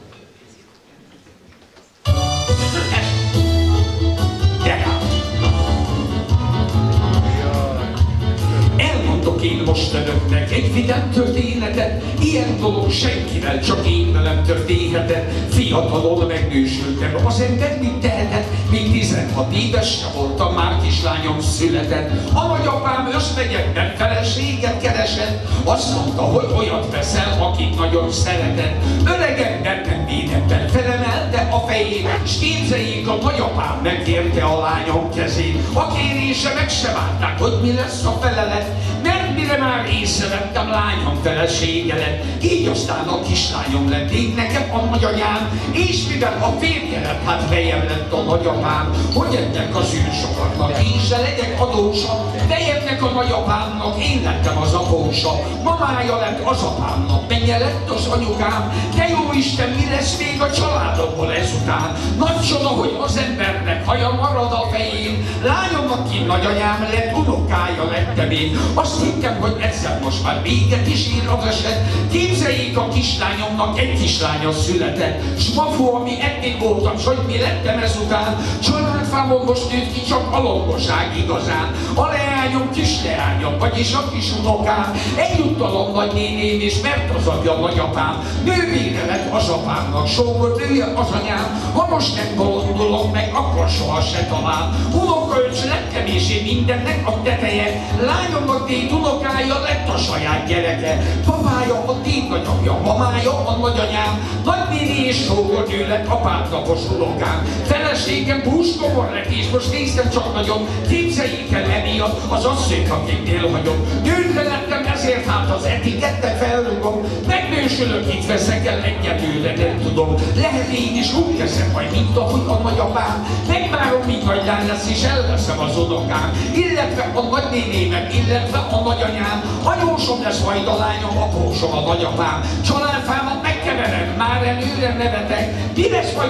Én most önöknek egy vidám történetet, ilyen dolog senkivel, csak én velem történhetett. Fiatalon megnősültem, az ember mit tehetett? Még tizenhat évesen voltam, már kislányom született. A nagyapám özvegyekben feleséget keresett, azt mondta, hogy olyat veszel, akit nagyon szeretett. Öreg ember nem védettel felemelte a fejét, s képzeljék, a nagyapám megkérte a lányom kezét. A kérése meg se várták, hogy mi lesz a felelet, mert mire már észrevettem, lányom felesége lett. Így aztán a kislányom lett, én nekem a nagyanyám, és mivel a férje lett, hát fejem lett a nagyapám. Hogy ennek az űrsokatnak én se legyek adósa, fejemnek a nagyapámnak én lettem az apósa. Mamája lett az apámnak, menye lett az anyukám, de jó Isten, mi lesz még a családomból ezután? Nagy csoda, hogy az embernek haja marad a fején, lányomnak ki nagyanyám lett, unokája lettem én. Azt hittem, hogy ezzel most már véget is ír az eset. Képzeljék, a kislányomnak egy kislánya született, s mafu, ami eddig voltam, s hogy mi lettem ezután. Családfámon most nőtt ki csak a lomboság igazán. A leányom kisleányom, vagyis a kis unokám, egyúttal a nagynéném, és mert az apja nagyapám. Nővére lett az apámnak, sógor nője az anyám. Ha most nem bolondulok meg, akkor soha se talán. Unokaöcs lettem, és én mindennek a teteje. Lányomnak tét unokája lett a saját gyereke. Papája a tét nagyapja, mamája a nagyanyám. Nagynéni és sógornő lett apámnapos unokám. Feleségem búskomor lett, és most néztem csak nagyon. Képzeljék el emiatt az asszony, akiknél vagyok. Nőre lettem, ezért hát az etikettet felrugom. Megnősülök, itt veszek el egyedülre, nem tudom. Lehet én is úgy teszem majd, mint ahogy a nagyapám. Megvárom, míg nagy lány lesz, és elveszem az unokám. Illetve a nagynénémet, illetve a nagyanyám. Anyósom lesz majd a lányom, apósom a nagyapám. Családfámat megkeverem, már előre nevetek. Mi lesz majd, ha feles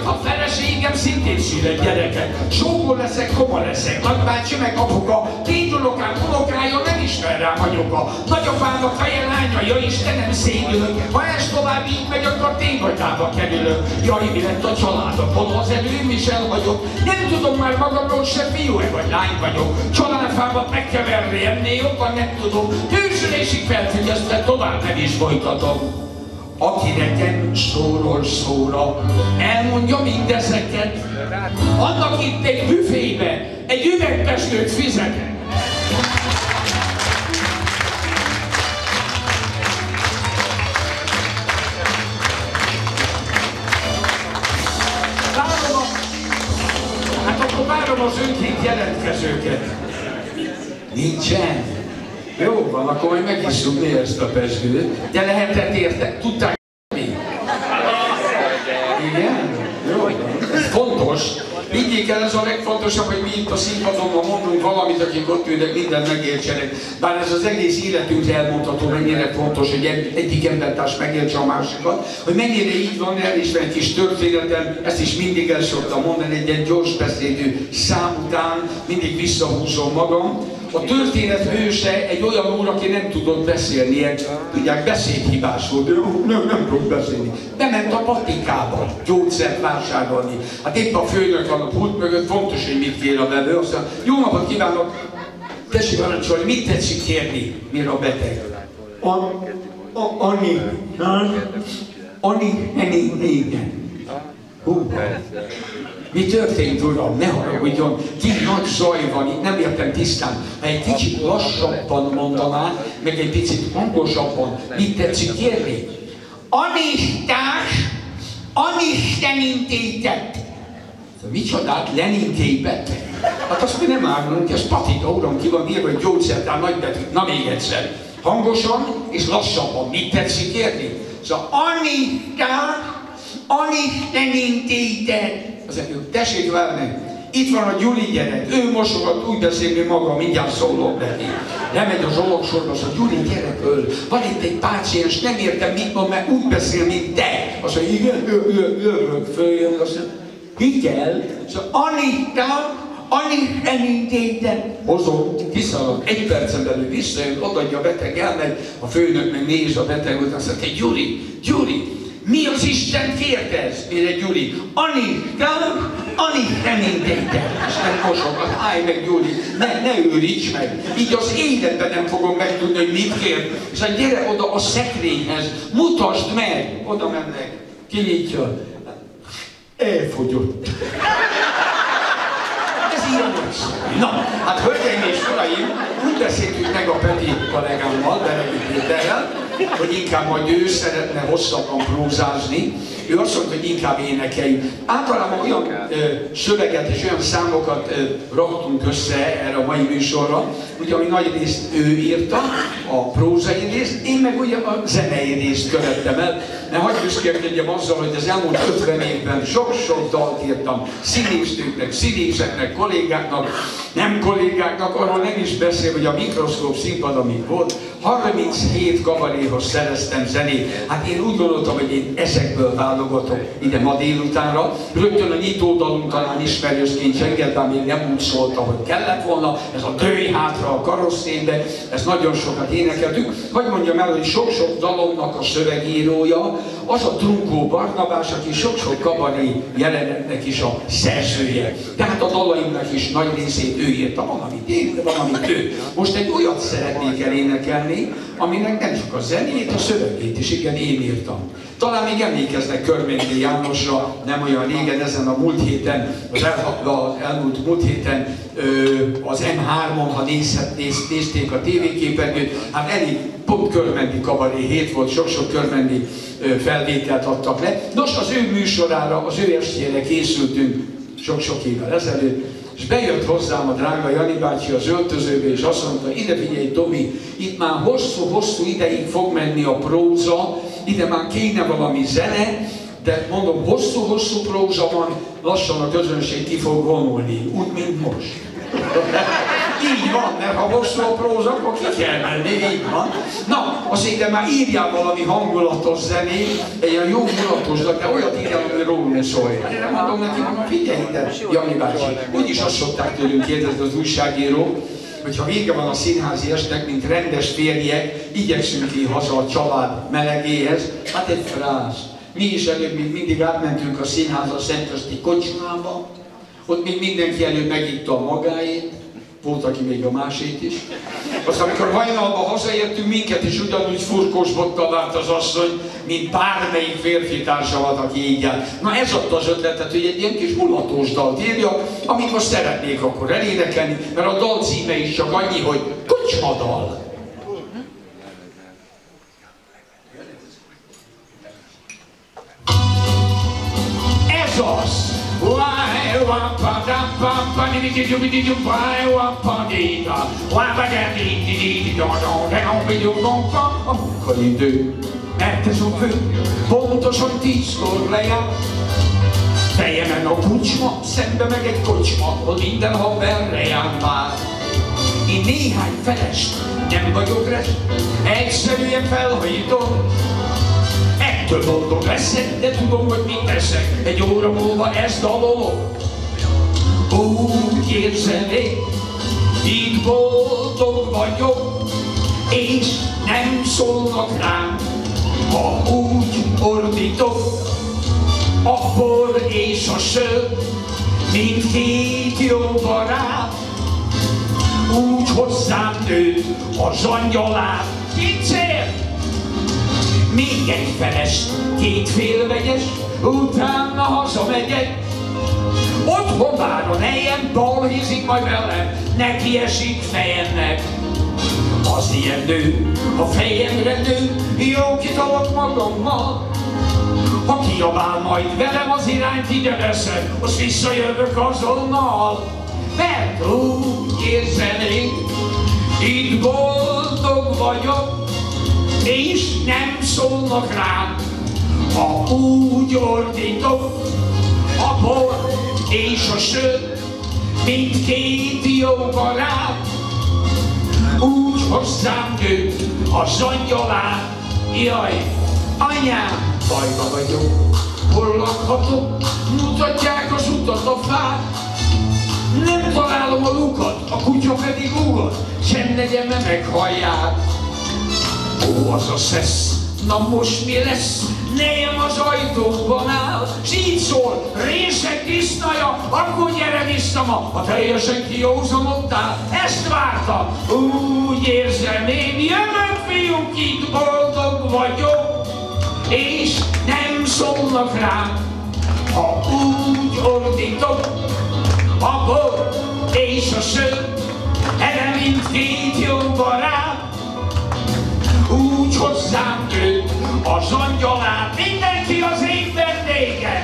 feleségem szintén szület gyereket. Sógor leszek, koma leszek, nagybácsi meg apuka, két unokám, unokája, nem ismer rám anyuka. Nagyapám a feje lánya, ja Istenem szégyülök, ha ez tovább így megy, akkor tényhagyába kerülök. Jaj, mi lett a családom, hol az erőm is elhagyok, nem tudom már magamról se fiú-e vagy lány vagyok. Családfámat meg kell verni, ennél jobban nem tudom, tűzülésig felfüggesztve tovább nem is folytatom. Aki nekem szóról szóra elmondja mindezeket, annak itt egy büfébe egy üvegpesgőt fizetek. Várom a... Hát akkor várom az önként jelentkezőket. Nincsen? Jó van, akkor majd megisszuk mi ezt a pesgőt. De lehetett érte, tudták mi? Igen? Jó. Fontos. Vigyék el, ez a legfontosabb, hogy mi itt a színpadon mondunk valamit, akik ott ülnek, mindent megértsenek. Bár ez az egész életünkre elmondható, mennyire fontos, hogy egy, egyik embertárs megértse a másikat, hogy mennyire így van, elismer egy kis történetem, ezt is mindig el szoktam mondani, egy ilyen gyors beszédű szám után mindig visszahúzom magam. A történet hőse egy olyan úr, aki nem tudott beszélni, tudják, beszédhibás volt, nem, nem tudott beszélni. Bement a patikába gyógyszert vásárolni. Hát épp a főnök van a pult mögött, fontos, hogy mit kér a vevő. Azt mondja, jó napot kívánok, tessék parancsolni, mit tetszik kérni, mire a beteg? Ani, Ani, Ani, igen. Hú, mi történt, uram? Ne haragudjon, ki nagy zaj van itt, nem értem tisztán. Ha egy kicsit lassabban mondaná, meg egy picit hangosabban, mit tetszik kérni? Anistás, Anistenintétet. Micsodát, Lenintépet? Hát azt mi nem árulunk, ez patika, uram, ki van írva, hogy gyógyszertár nagybetűt. Na még egyszer. Hangosan és lassabban, mit tetszik kérni? Szóval Anistás, Anistenintétet. Tessék várni, itt van a Gyuri gyerek, ő mosogat, úgy beszél, mint maga, mindjárt szólok neki. Lemegy a zsologsorba, az a Gyuri gyerek öl, van itt egy páciens, nem értem mit mond, mert úgy beszél, mint te. Azt mondja, igen, jövök, följön, azt mondja, ki kell? Szóval Anita, Ani elintéten hozom, kiszalad, egy percen belül visszajön, odaadja a beteg, elmegy, a főnök meg néz a beteg után, azt mondja, Gyuri, Gyuri, mi az Isten kérte ez? Mire Gyuri? Ani, Ani elintéten. És nem mosogat, állj meg Gyuri, ne, ne őríts meg. Így az életben nem fogom megtudni, hogy mit kér. És hát gyere oda a szekrényhez, mutasd meg. Oda mennek, kinyitja. Elfogyott. Ez ilyen egyszerű. Na, hát hölgyeim és uraim, úgy beszéltük meg a Peti kollégámmal, Beregi Péterrel, hogy inkább majd ő szeretne hosszabban prózázni. Ő azt mondta, hogy inkább énekeljünk. Általában olyan ö, szöveget és olyan számokat ö, raktunk össze erre a mai műsorra, ugye, ami nagy részt ő írta, a prózai részt, én meg ugye a zenei részt követtem el, mert hadd büszkélkedjem azzal, hogy az elmúlt ötven évben sok-sok dalt írtam színésztőknek, színészeknek, kollégáknak, nem kollégáknak, arról nem is beszél, hogy a Mikroszkóp színpad, amit volt, harminchét kabaréhoz szereztem zenét. Hát én úgy gondoltam, hogy én ezekből válogatok ide ma délutánra. Rögtön a nyitódalunk talán ismerősként Csenged, bár még nem úgy szólta, hogy kellett volna. Ez a Dőj hátra a karosszénbe, ezt nagyon sokat énekeltük. Hogy mondjam el, hogy sok-sok dalomnak a szövegírója, az a Trunkó Barnabás, aki sok-sok kabaré jelenetnek is a szerzője. Tehát a dalaimnak is nagy részét ő írta, van, amit én, de van, amit ő. Most egy olyat szeretnék elénekelni, aminek nem csak a zenét, a szövegét is, igen, én írtam. Talán még emlékeznek Körméndi Jánosra, nem olyan régen, ezen a múlt héten, az, el, az elmúlt múlt héten ö, az em hármon, ha nézhet, néz, nézték a tévéképernyőt, hát elég pont Körmendi kabaré hét volt, sok-sok Körmendi ö, felvételt adtak le. Nos, az ő műsorára, az ő estjére készültünk sok-sok évvel ezelőtt, és bejött hozzám a drága Jani bácsi az öltözőbe, és azt mondta, ide figyelj Tomi, itt már hosszú-hosszú ideig fog menni a próza, ide már kéne valami zene, de mondom, hosszú-hosszú próza van, lassan a közönség ki fog vonulni, úgy, mint most. Így Így van, mert ha hosszú a próza, akkor ki kell menni, így van. Na, azt ide már írjál valami hangulatos zenét, egy ilyen jó mulatos, de olyat írjál, ami rólunk szólj. Én nem mondom neki, mondom, figyelj ide, Jani bácsi. Úgyis azt szokták tőlünk kérdezni az újságírók, hogyha vége van a színházi estek, mint rendes férjek, igyekszünk ki haza a család melegéhez. Hát egy frász. Mi is előbb még mindig átmentünk a színházra, a Szentesti kocsmába, ott még mindenki előbb megitta a magáét, volt, aki még a másét is. Aztán amikor hajnalban hazaértünk, minket is ugyanúgy furkósbottal várt az asszony, mint bármelyik férfi társamat, aki így jár. Na ez adta az ötletet, hogy egy ilyen kis mulatós dalt írjak, amit most szeretnék akkor elénekelni, mert a dal címe is csak annyi, hogy kocsmadal. Ez az! Why wampa dampa pa di di di di di why wampa di da why ba da di di di di don don don bi du gompa a munkaidő, mert ez a fő, pontosan tízkor lejár. Fejemen a kucsma, szembe meg egy kocsma, ahol minden haverre jár már. Én néhány felest, nem vagyok rest, egyszerűen felhajítom. Ettől boldog leszek, de tudom, hogy mit teszek. Egy óra múlva ezt dalolom. Úgy érzem én, így boldog vagyok, és nem szólnak rám, ha úgy ordítok. A bor és a sör, mint két jó barát, úgy hozzám nőtt az angyalát. Kincér! Még egy feles, két félvegyes, utána hazamegyek. Otthon vár a nejem, balhézik majd velem, neki esik fejemnek. Az ilyen nő, a fejemre nő, jó kitalak magammal. Ha kiabál majd velem az irányt, ide veszem, azt visszajövök azonnal. Mert úgy érzem én, itt boldog vagyok, és nem szólnak rám, ha úgy ordítok. A bor és a sör, mint két jó barát, úgy hozzám nő az angyalát. Jaj, anyám, bajba vagyok, hol lakhatok, mutatják az utat a fát. Nem találom a lukat, a kutya pedig ugat, sem negyeme meghallják. Ó, az a szesz, na most mi lesz? Nejem az ajtóban áll, s így szól, részeg disznaja, akkor gyere vissza ma, ha teljesen kiózanodtál, ezt várta. Úgy érzem én, jövök fiúk, itt boldog vagyok, és nem szólnak rám, ha úgy ordítok. A bor és a sör, erre mint két jó barát, úgy hozzám nőtt az angyalát. Mindenki az ég vendége.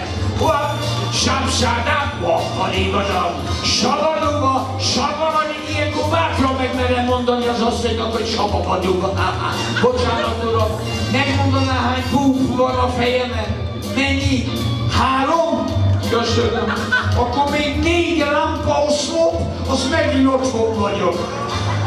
Sápsádák, vakkalévadam, savaruba, savarani, ilyenkor bátran megmerem mondani az asszonynak, hogy sapapaduba. Bocsánat, uram, megmondaná, hány púp van a fejemen? Mennyi? Három? Köszönöm. Akkor még négy lámpa oszlop, az megint otthon vagyok.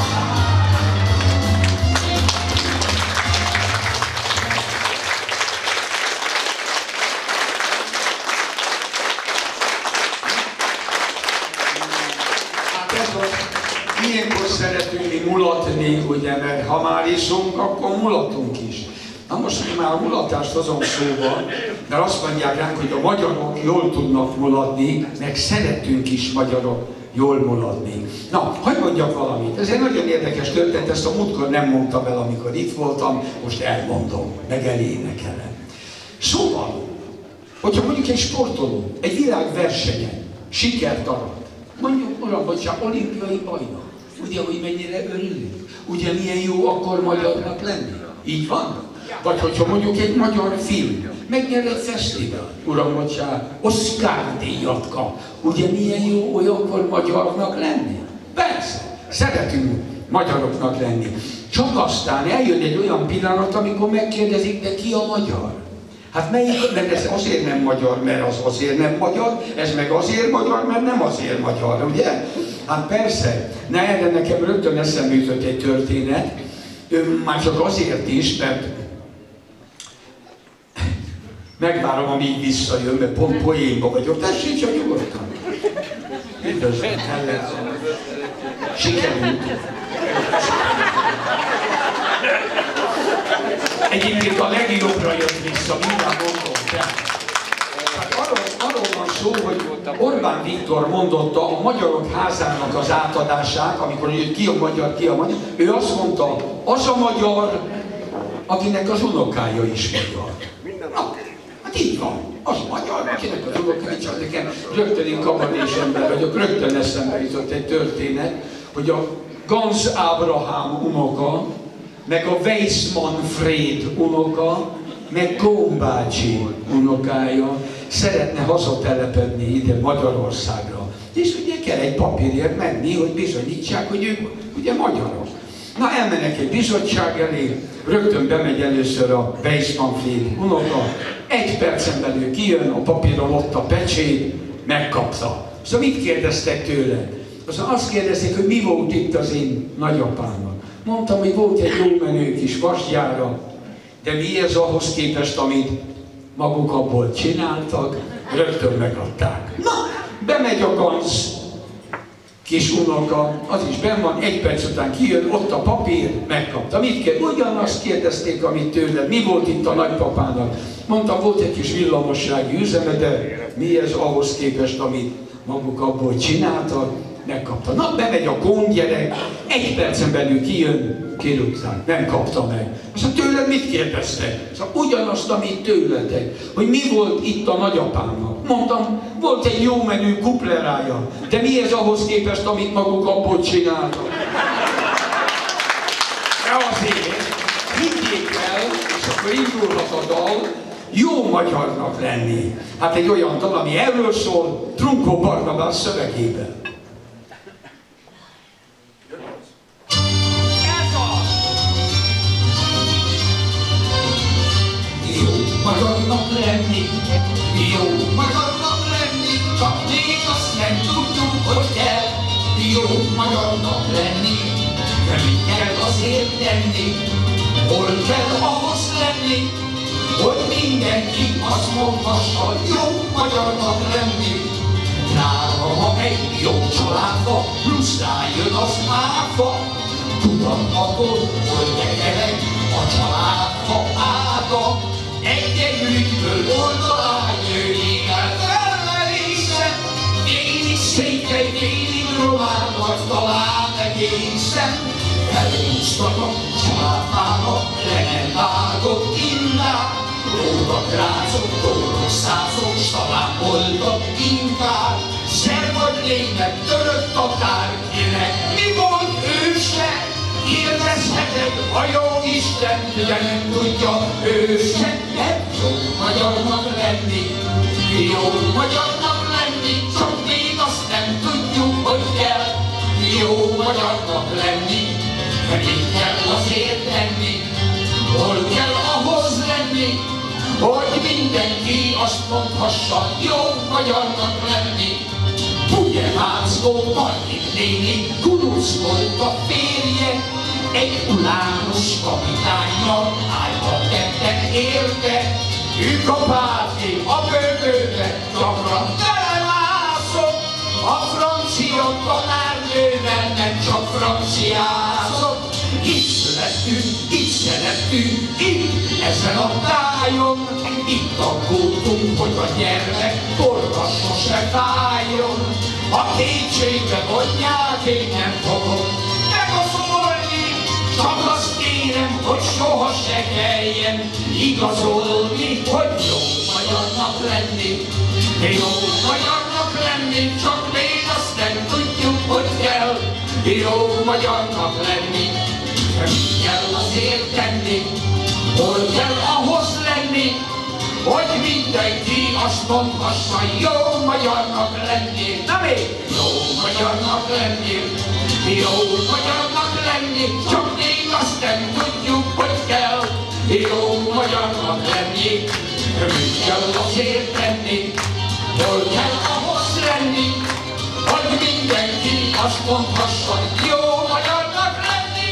Ilyenkor szeretünk mi mulatni, ugye, mert ha már iszunk, akkor mulatunk is. Na most mi már a mulatást hozom szóba, mert azt mondják ránk, hogy a magyarok jól tudnak mulatni, meg szeretünk is magyarok jól mulatni. Na, hagyd mondjak valamit. Ez egy nagyon érdekes történet, ezt a múltkor nem mondtam el, amikor itt voltam, most elmondom, meg elénekelem. Szóval, hogyha mondjuk egy sportoló, egy világversenyen sikert arat, mondjuk, uram, hogyha olimpiai bajnok, ugye, hogy mennyire örülünk? Ugye, milyen jó akkor magyarnak lenni? Így van? Vagy hogyha mondjuk egy magyar film megnyer egy fesztivál, uram, hogyha Oscar-díjat kap, ugye, milyen jó olyankor magyarnak lenni? Persze, szeretünk magyaroknak lenni. Csak aztán eljön egy olyan pillanat, amikor megkérdezik, de ki a magyar? Hát melyik, mert ez azért nem magyar, mert az azért nem magyar, ez meg azért magyar, mert nem azért magyar, ugye? Hát persze, ne, erre nekem rögtön eszembe jutott egy történet, már csak azért is, mert megvárom, amíg visszajön, mert pont poénba vagyok. Tessék csak nyugodtan. Üdvözlöm, Hellerzen. Sikerült. Egyébként a legjobbra jött vissza, mindjárt mondom. Hát arról, arról van szó, hogy Orbán Viktor mondotta a Magyarok Házának az átadását, amikor ki a magyar, ki a magyar. Ő azt mondta, az a magyar, akinek az unokája is magyar. Na, hát így van. Az magyar, akinek az unokája is, nekem rögtön én kabadés ember vagyok, rögtön eszembe jutott egy történet, hogy a Ganz Ábrahám unoka, meg a Weiss-Manfréd unoka, meg Gombácsi unokája szeretne hazatelepedni ide Magyarországra. És ugye kell egy papírért menni, hogy bizonyítsák, hogy ők ugye magyarok. Na, elmennek egy bizottság elé, rögtön bemegy először a Weiss-Manfréd unoka, egy percen belül kijön, a papíron ott a pecsét, megkapta. Szóval mit kérdeztek tőle? Aztán azt kérdezték, hogy mi volt itt az én nagyapámnak. Mondtam, hogy volt egy jó menő kis vasgyára, de mi ez ahhoz képest, amit maguk abból csináltak, rögtön megadták. Na, bemegy a Ganz kis unoka, az is benn van, egy perc után kijön, ott a papír, megkapta. Mit kell? Ugyanazt kérdezték, amit tőled. Mi volt itt a nagypapának? Mondtam, volt egy kis villamossági üzeme, de mi ez ahhoz képest, amit maguk abból csináltak, megkapta. Na, bemegy a góngyerek, egy percen belül kijön, kirúgták, nem kapta meg. Aztán tőled mit kérdeztek? Szóval ugyanazt, amit tőletek, hogy mi volt itt a nagyapámnak. Mondtam, volt egy jó menő kuplerája, de mi ez ahhoz képest, amit maguk abból csináltak? De azért, higgyék el, és akkor indulhat a dal, jó magyarnak lenni. Hát egy olyan dal, ami erről szól, Trunkó Barnabás szövegében. Magyarnak lenni, jó magyarnak lenni, csak még azt nem tudjuk, hogy kell. Jó magyarnak lenni, de mit kell azért tenni, hol kell ahhoz lenni, hogy mindenki azt mondhassa, jó magyarnak lenni. Drága, ha egy jó családba, plusz rájön az áfa, tudathatod, hogy nekelek a családba ága. Egy-egy ügyből oldalán jöjjék el felmelészen, félig székely, félig román, vagy talán egészen. Elhúztatok családmának, le nem vágott innát, ródak rázok, tórosszázok, s talán voltak inkább. Szer vagy lényeg, török tatár, kinek mi volt őse? Kérdezheted a jó Isten, de nem tudja ő sem. Jó magyarnak lenni, jó magyarnak lenni, csak még azt nem tudjuk, hogy kell. Jó magyarnak lenni, de mit kell azért tenni, hol kell ahhoz lenni, hogy mindenki azt mondhassa, jó magyarnak lenni. Ugye Máczó Margit néni, kuruc volt a férje, egy ulános kapitánnyal állva tettek érte. Ők a párti, a bővőbe gyakran telemászott, a francia tanárnővel nem csak franciázott. Itt születtünk, itt szerettünk, itt ezen a tájon, itt aggódtunk, hogy a gyermek korra sose fájjon. A kétségbe vonják, én nem fogom megazolni, csak azt kérem, hogy soha se kelljen igazolni, hogy jó magyarnak lenni. Jó magyarnak lenni, csak még azt nem tudjuk, hogy kell. Jó magyarnak lenni, de mit kell azért tenni, hol kell ahhoz lenni, hogy mindenki azt mondhassa, jó magyarnak lenni. Na még! Jó magyarnak lenni, jó magyarnak lenni, csak még azt nem tudjuk, hogy kell. Jó magyarnak lenni, mit kell azért tenni, hol kell ahhoz lenni, hogy mindenki azt mondhassa, jó magyarnak lenni.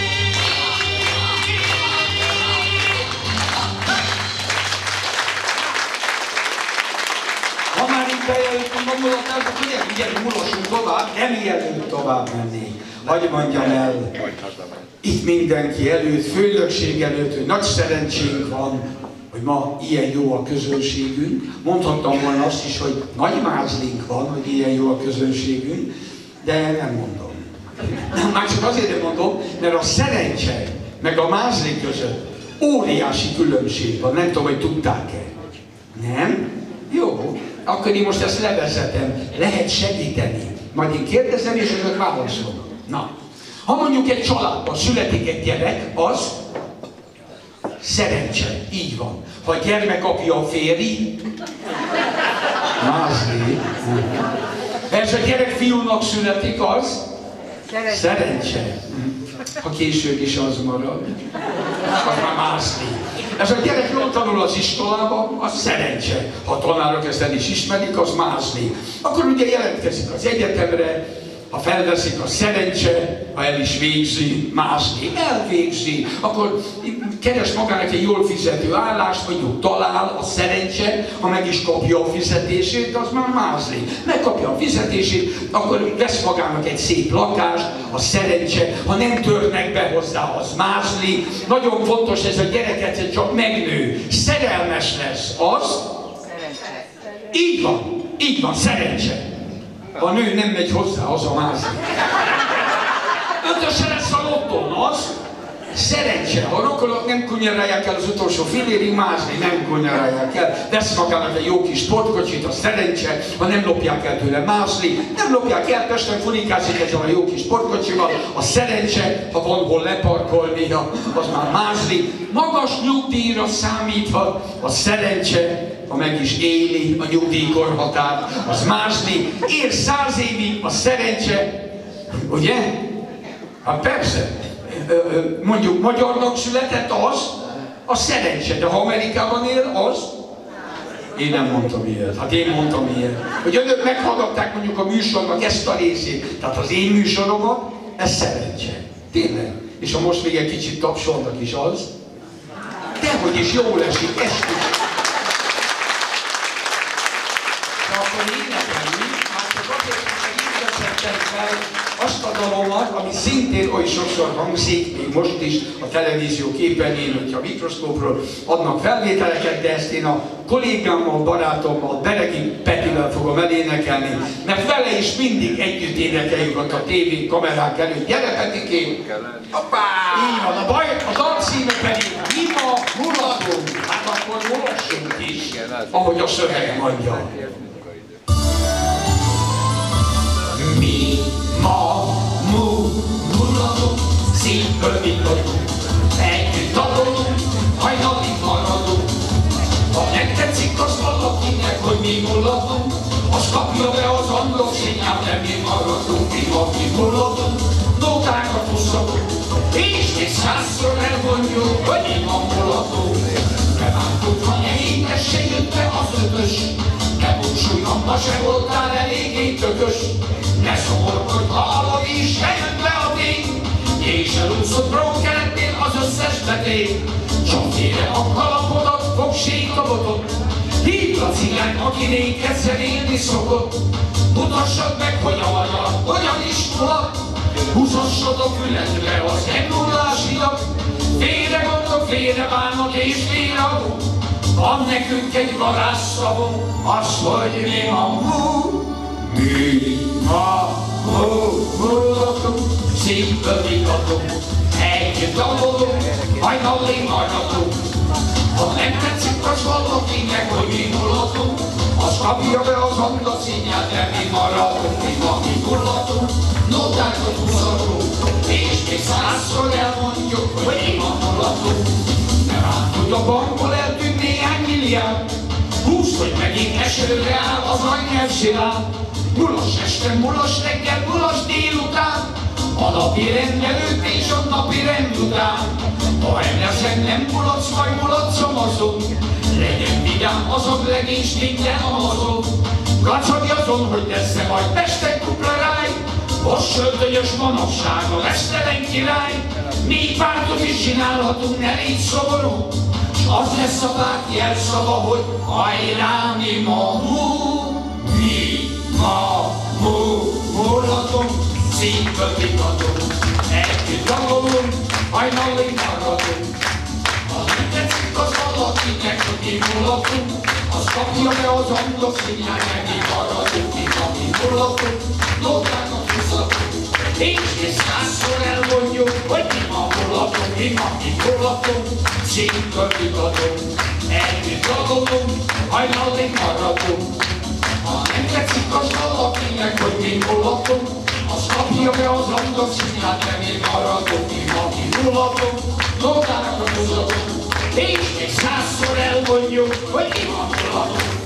Ha már itt bejelentünk magulatának, akkor gyerünk, gyerünk, mulassunk tovább, nem mielőtt tovább menni. Hagy mondjam el, itt mindenki előtt, főnökség előtt, hogy nagy szerencsénk van, hogy ma ilyen jó a közönségünk. Mondhattam volna azt is, hogy nagy mázlink van, hogy ilyen jó a közönségünk, de nem mondom. Már csak azért nem mondom, mert a szerencse meg a mázli között óriási különbség van. Nem tudom, hogy tudták-e. Nem? Jó. Akkor én most ezt levezetem. Lehet segíteni. Majd én kérdezem, és önök válaszolnak. Na, ha mondjuk egy családban születik egy gyerek, az szerencse. Így van. Ha a gyermek apja a férj, mázli. Ez a gyerek fiúnak születik, az szerencse. Ha később is az marad, az már mázli. Ez a gyerek jól tanul az iskolában, az szerencse. Ha a tanárok ezt el is ismerik, az mázli. Akkor ugye jelentkezik az egyetemre, ha felveszik, a szerencse, ha el is végzi, mázli, elvégzi, akkor keres magának egy jól fizető állást, mondjuk talál, a szerencse, ha meg is kapja a fizetését, az már mázli. Megkapja a fizetését, akkor vesz magának egy szép lakást, a szerencse, ha nem törnek be hozzá, az mázli. Nagyon fontos, ez a gyereket csak megnő, szerelmes lesz, az? Szerencse. Így van, így van, szerencse. Ha a nő nem megy hozzá, az a mázli. Ötöse lesz a lottón, az szerencse. Ha rokonok nem kunyarálják el az utolsó fillérig, mázli, nem kunyarálják el. Vesz magának egy jó kis sportkocsit, a szerencse. Ha nem lopják el tőle, mázli. Nem lopják el, Pesten funikázik ezzel a jó kis sportkocsival, a szerencse. Ha van hol leparkolnia, az már mázli. Magas nyugdíjra számítva, a szerencse. Ha meg is éli a nyugdíjkorhatárt, az mázli, ér száz évig, a szerencse, ugye? Hát persze, mondjuk magyarnak született, az a szerencse, de ha Amerikában él, az? Én nem mondtam ilyet, hát én mondtam ilyet. Hogy önök meghallgatták mondjuk a műsornak ezt a részét, tehát az én műsoromat, ez szerencse. Tényleg. És ha most még egy kicsit tapsolnak is, az? Dehogy is jól esik, ezt is. Azt a dalomat, ami szintén oly sokszor hangzik, még most is a televízió képernyőn, hogyha a mikroszkópról adnak felvételeket, de ezt én a kollégámmal, barátommal, Beregi Petivel fogom elénekelni, mert vele is mindig együtt énekeljük ott a tévé kamerák előtt. Gyere, Petikém! Hoppá! Így van, a baj, a dal címe pedig mi ma mulatunk. Hát akkor mulassunk is, ahogy a szöveg mondja. Mi ma mulatunk, szívből vitatunk, együtt tanulunk, hajnalig maradunk. Ha megtetszik az valakinek, hogy mi mulatunk, az kapja be az andokfényát, de mi maradunk, mi ma mi mulatunk, nótákat húzhatunk, és még százszor elmondjuk, hogy mi ma mulatunk. Beváltunk, ha nehétesse jött be az ötös, ne búsulj, amma se voltál eléggé tökös. Ne szomorkodj, ha alad is eljött be a tény, és elúszott brókeretnél az összes betét. Csak félre a kalapodat, fogség a botot, hívd a cigányt, aki néked zenélni szokott. Mutassad meg, hogy a magyar hogyan is mulat, húzassad a fületre az em nullás hidat. Félre gondok, félre bánat és félre adó, van nekünk egy varázsszavunk, az, hogy mi ma mú. Mi ma mulatunk, szívből vitatunk, együtt tanulunk, hajnalig maradunk. Ha nem tetszik az valakinek, hogy mi mulatunk, az kapja be az andacínyát, de mi maradunk, mi ma mi mulatunk. Nótákat húzatunk, és még százszor elmondjuk, hogy mi ma mulatunk. Nem át tud a bankból eltűnt néhány milliárd, húsz, hogy megint esőre áll az anynyelv silárd. Mulas este, mulas reggel, mulas délután, a napi rend előtt és a napi rend után. Ha emlesen nem mulatsz, majd mulatszom azon, legyen vigyám azon legés minden azon. Kacagj azon, hogy lesz-e majd Pesten kuplaráj, vassöltönyös manapság a mesztelen király. Négy pártot is csinálhatunk, ne légy szomorú, s az lesz a párt jelszava, hogy hajrá mi ma mu, mi ma mu, mulatunk, szívből vitatunk, együtt ragolunk, hajnalig maradunk. Ha nem tetszik az valakinek, hogy mi mulatunk, az kapja be az andok színján, meg mi maradunk, mi ma mi mulatunk, lótákat húzatunk. És százszor elmondjuk, hogy mi ma mulatunk, mi ma mi mulatunk, szívből vitatunk, együtt ragolunk, hajnalig maradunk. Ha nem tetszik az valakinek, hogy mi mulatunk, az kapja be az andok színját, meg mi maradunk, mi ma mi mulatunk, lótákat húzatunk. És még százszor elmondjuk, hogy mi ma mulatunk.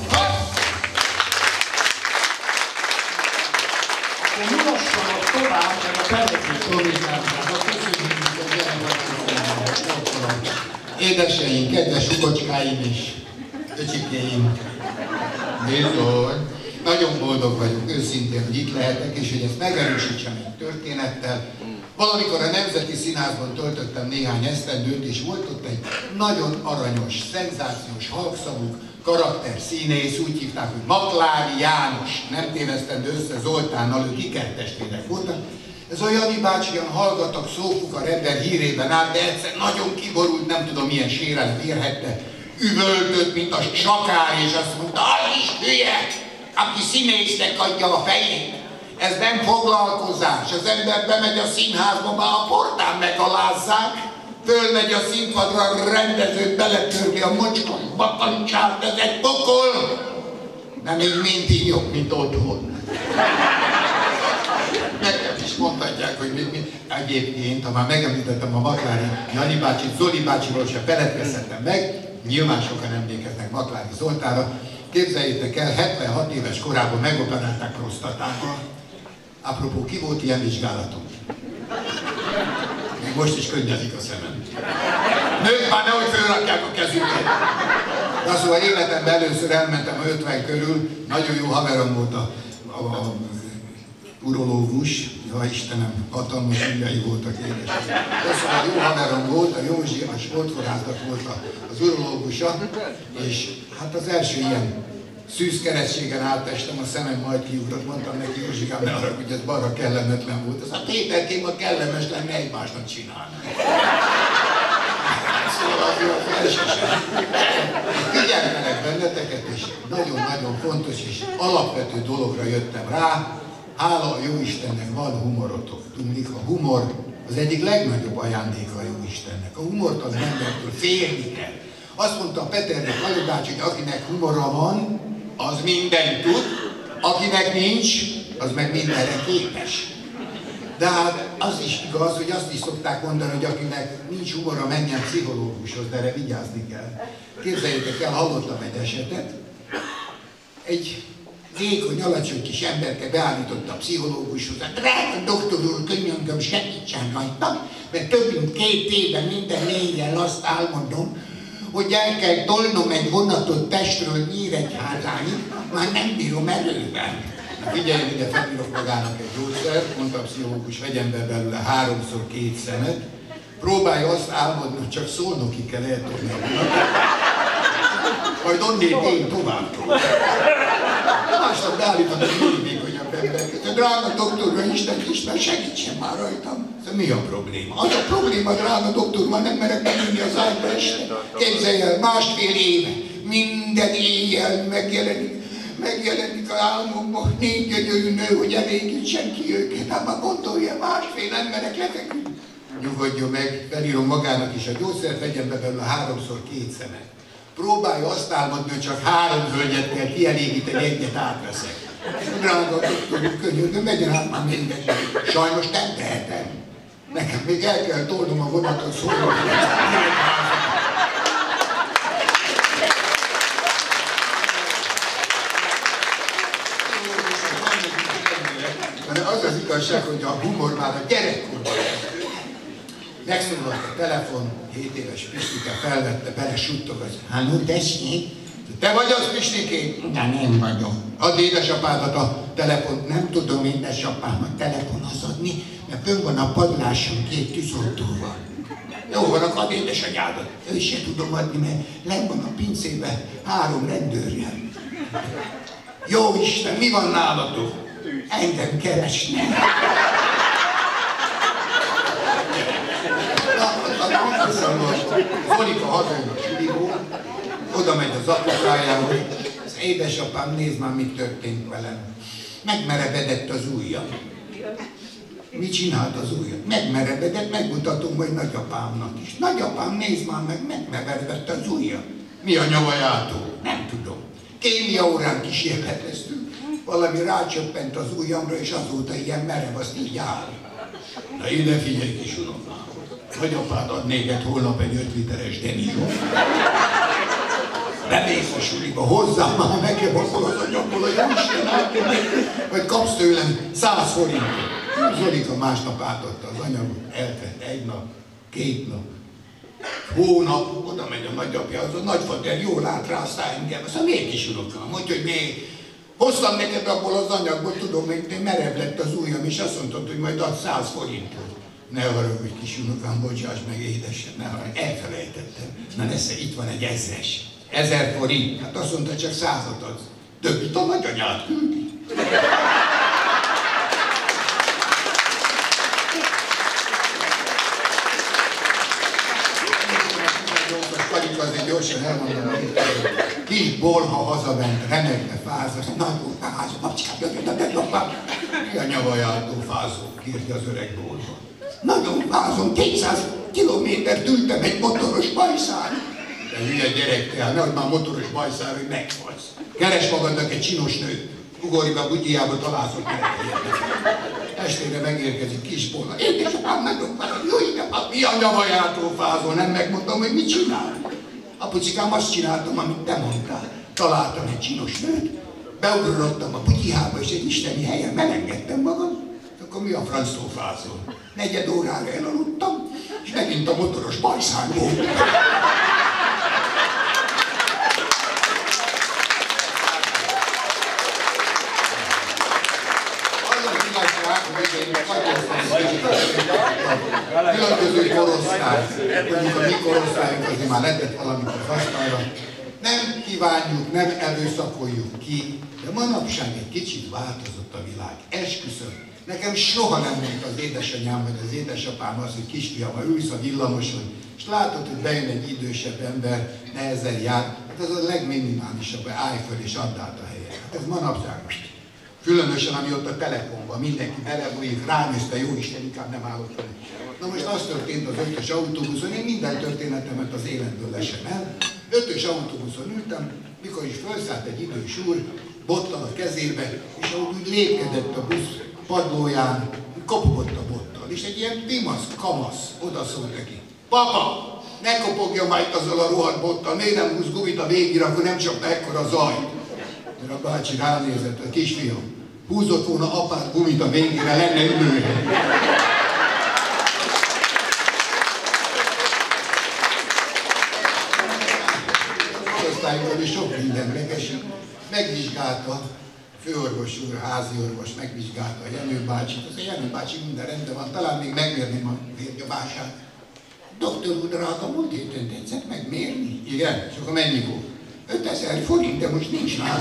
De mulassanak tovább, meg a felvető szorításnak. Köszönjük, hogy elmondtuk. Édeseim, kedves ugocskáim és öcsikéim, bizony, nagyon boldog vagyok őszintén, hogy itt lehetek, és hogy ezt megerősítsem egy történettel. Valamikor a Nemzeti Színházban töltöttem néhány esztendőt, és volt ott egy nagyon aranyos, szenzációs, halkszavú karakterszínész, úgy hívták, hogy Maklári János, nem tévesztendő össze Zoltánnal, ők ikertestvérek voltak. Ez a Jani bácsi olyan hallgatag, szófukar ember hírében áll, de egyszer nagyon kiborult, nem tudom milyen sérelem érhette, üvöltött, mint a sakár, és azt mondta, az is hülye, aki színésznek adja a fejét. Ez nem foglalkozás, az ember bemegy a színházba, már a portán megalázzák, fölmegy a színpadra, a rendezőt beletörli a mocskos bakancsát, ez egy pokol, de még mindig jobb, mint otthon. Nekem is mondhatják, hogy még mi. Egyébként, ha már megemlítettem a Maklári Jani bácsit, Zoli bácsiról sem feledkeztettem meg, nyilván sokan emlékeznek Maklári Zoltára. Képzeljétek el, hetvenhat éves korában megoperálták prostatával. Apropó, ki volt ilyen vizsgálatom? Még most is könnyezik a szemem. Nők már nehogy fölrakják a kezüket. Na szóval életemben először elmentem a ötven körül, nagyon jó haverom volt a, a, a urológus, ja Istenem, hatalmas ügyei voltak édesek. De szóval jó haverom volt, a Józsi, a sportkórháznak volt az urológusa, és hát az első ilyen szűz keresztségen áttestem, a szemem majd kiugrott, mondtam neki, Józsikám, ne arra, hogy ez balra kellemetlen volt. Az a Péterkém, a kellemes lenne egymásnak csinálni. Szóval az jó felsősen. Figyelmelek benneteket, és nagyon-nagyon fontos és alapvető dologra jöttem rá. Hála a Jóistennek van humorotok. Tudnék, a humor az egyik legnagyobb ajándéka a Jóistennek. A humort az embertől félni kell. Azt mondta a Peternek Laci bácsi, hogy akinek humora van, az mindent tud, akinek nincs, az meg mindenre képes. De hát az is igaz, hogy azt is szokták mondani, hogy akinek nincs humora, menjen pszichológushoz, de erre vigyázni kell. Képzeljétek el, hallottam egy esetet. Egy vékony, alacsony kis emberke beállította a pszichológushoz. Drága doktor úr, könyörgöm, segítsen rajtam, mert több mint két éve minden lényel azt álmodom, hogy el kell tolnom egy vonatot Pestről Nyíregyházáig, már nem bírom erővel. Figyelj ide, felírok magának egy gyógyszert, mondta a pszichológus, vegyen be belőle háromszor két szemet, próbálja azt álmodni, hogy csak Szolnokig kell eltolni a vonatot, majd onnél én tovább próbál. Másnap beállított egy még vékonyabb emberket. Drága doktor, ha Isten ismer, segítsen már rajtam. Mi a probléma? Az a probléma, drága doktor, már nem merek bemenni az ágyba este. Képzelj el, másfél éve, minden éjjel megjelenik, megjelenik az álmokban négy gyönyörű nő, hogy elégítsen ki őket. Hát már gondolja, másfél emberek lefeküdt. Nyugodjon meg, felírom magának is a gyógyszert, vegyen be belőle háromszor két szemet. Próbálja azt álmodni, hogy csak három hölgyet kell kielégíteni, egyet átveszek. Drága doktor, könyörgöm, megyen át már mindegy. Sajnos nem tehetem. Nekem még el kell tolnom a vonatot szólva. Az az igazság, hogy a humor már a gyerekkorban kezdődött. Megszólalt a telefon, hét éves Pistike felvette, bele suttog az. Halló, tessék? Te vagy az, Pistikén? De nem vagyok. Add édesapádat a telefon. Nem tudom édesapámat telefonhoz adni, mert fönn van a padláson két tűzoltóval. Jó van, akkor add édesanyádat. Ő is se tudom adni, mert lenn van a pincébe három rendőrrel. Jó Isten, mi van nálatok? Engem keresnek. Zolika hazajön a suliból, oda megy az apukájához, az édesapám, nézd már, mi történt velem. Megmerevedett az ujja. Mit csinált az ujja? Megmerevedett, megmutatom majd nagyapámnak is. Nagyapám, nézd már meg, megmerevedett az ujja. Mi a nyavajátó? Nem tudom. Kémia órán kísérleteztünk. Valami rácsöppent az ujjamra, és azóta ilyen merev, azt így áll. Na ide figyelj, kis unokám. Nagyapád ad néked holnap egy öt literes denizsot. Bemész a suliba, hozzám már nekem hozol az anyagból a jóisten, vagy kapsz tőlem száz forintot. Zolika másnap átadta az anyagot, eltett egy nap, két nap, hónap, oda megy a nagyapja, az a nagyfater jól átrázta engem, azt mondja, miért kis unokám? Mondja, hogy még hoztam neked abból az anyagból, tudom, hogy merev lett az ujjam, és azt mondtad, hogy majd ad száz forintot. Ne haragudj, kis unokám, bocsáss meg, édesem, ne haragudj, elfelejtettem. Na nesze, itt van egy ezres. Ezer forint. Hát azt mondta, csak százat adsz. Többit a nagyanyád küldi. Azért gyorsan elmondom, kis bolha hazament, remegve, fázva, nagyon fázó, papcsikám, jöjjön, jobbá. Mi a nyavajától fázó, kérti az öreg bolha. Nagyon fázom, kétszáz kilométert ültem egy motoros bajszán. De hülye gyerek, te, nehogy már motoros bajszán, hogy meghalsz. Keres magadnak egy csinos nőt, ugorj be a bugyjába, találszok gyerekeket. Estére megérkezik kis bolha. Édesapám, nagyon fázom, jó, mi a nyavajától fázol, nem megmondom, hogy mit csinál. Apucikám, azt csináltam, amit te mondtál. Találtam egy csinos nőt, beugrottam a butyihába, és egy isteni helyen melengedtem magam. Akkor mi a franctól fázol? Negyed órára elaludtam, és megint a motoros bajszán volt. Különböző korosztály, mondjuk a mi korosztályunk azért már letett valamit az asztalra. Nem kívánjuk, nem erőszakoljuk ki, de manapság egy kicsit változott a világ. Esküszöm, nekem soha nem mondta az édesanyám vagy az édesapám az, hogy kisfiam, ha ülsz a villamoson, és látod, hogy bejön egy idősebb ember, nehezen jár, hát az a legminimálisabb, hogy állj föl és add át a helyet. Hát ez manapság most. Különösen, ami ott a telefonban, mindenki belebújik, ránézte, jó Isten, inkább nem állott fel. Na most az történt az ötös autóbuszon, én minden történetemet az életből lesem el. Ötös autóbuszon ültem, mikor is felszállt egy idős úr, bottal a kezébe, és ahogy úgy lépkedett a busz padlóján, kopogott a bottal. És egy ilyen pimasz, kamasz odaszólt neki. Papa, ne kopogja már itt azzal a rohadt bottal, miért nem húz gumit a végére, akkor nem csak ekkora zajt. Mert a bácsi ránézett, a kisfiam, húzott volna apád gumit a végére, lenne ülőhely. Osztályban is sok minden megesik. Megvizsgálta, főorvos úr, házi orvos megvizsgálta a Jenő bácsit. Az a Jenő bácsi minden rendben van, talán még megmérném a vérnyomását. Doktor úr, drága, múlt héten tetszett megmérni? Igen, és akkor mennyi volt? ötezer forint, de most nincs nálam.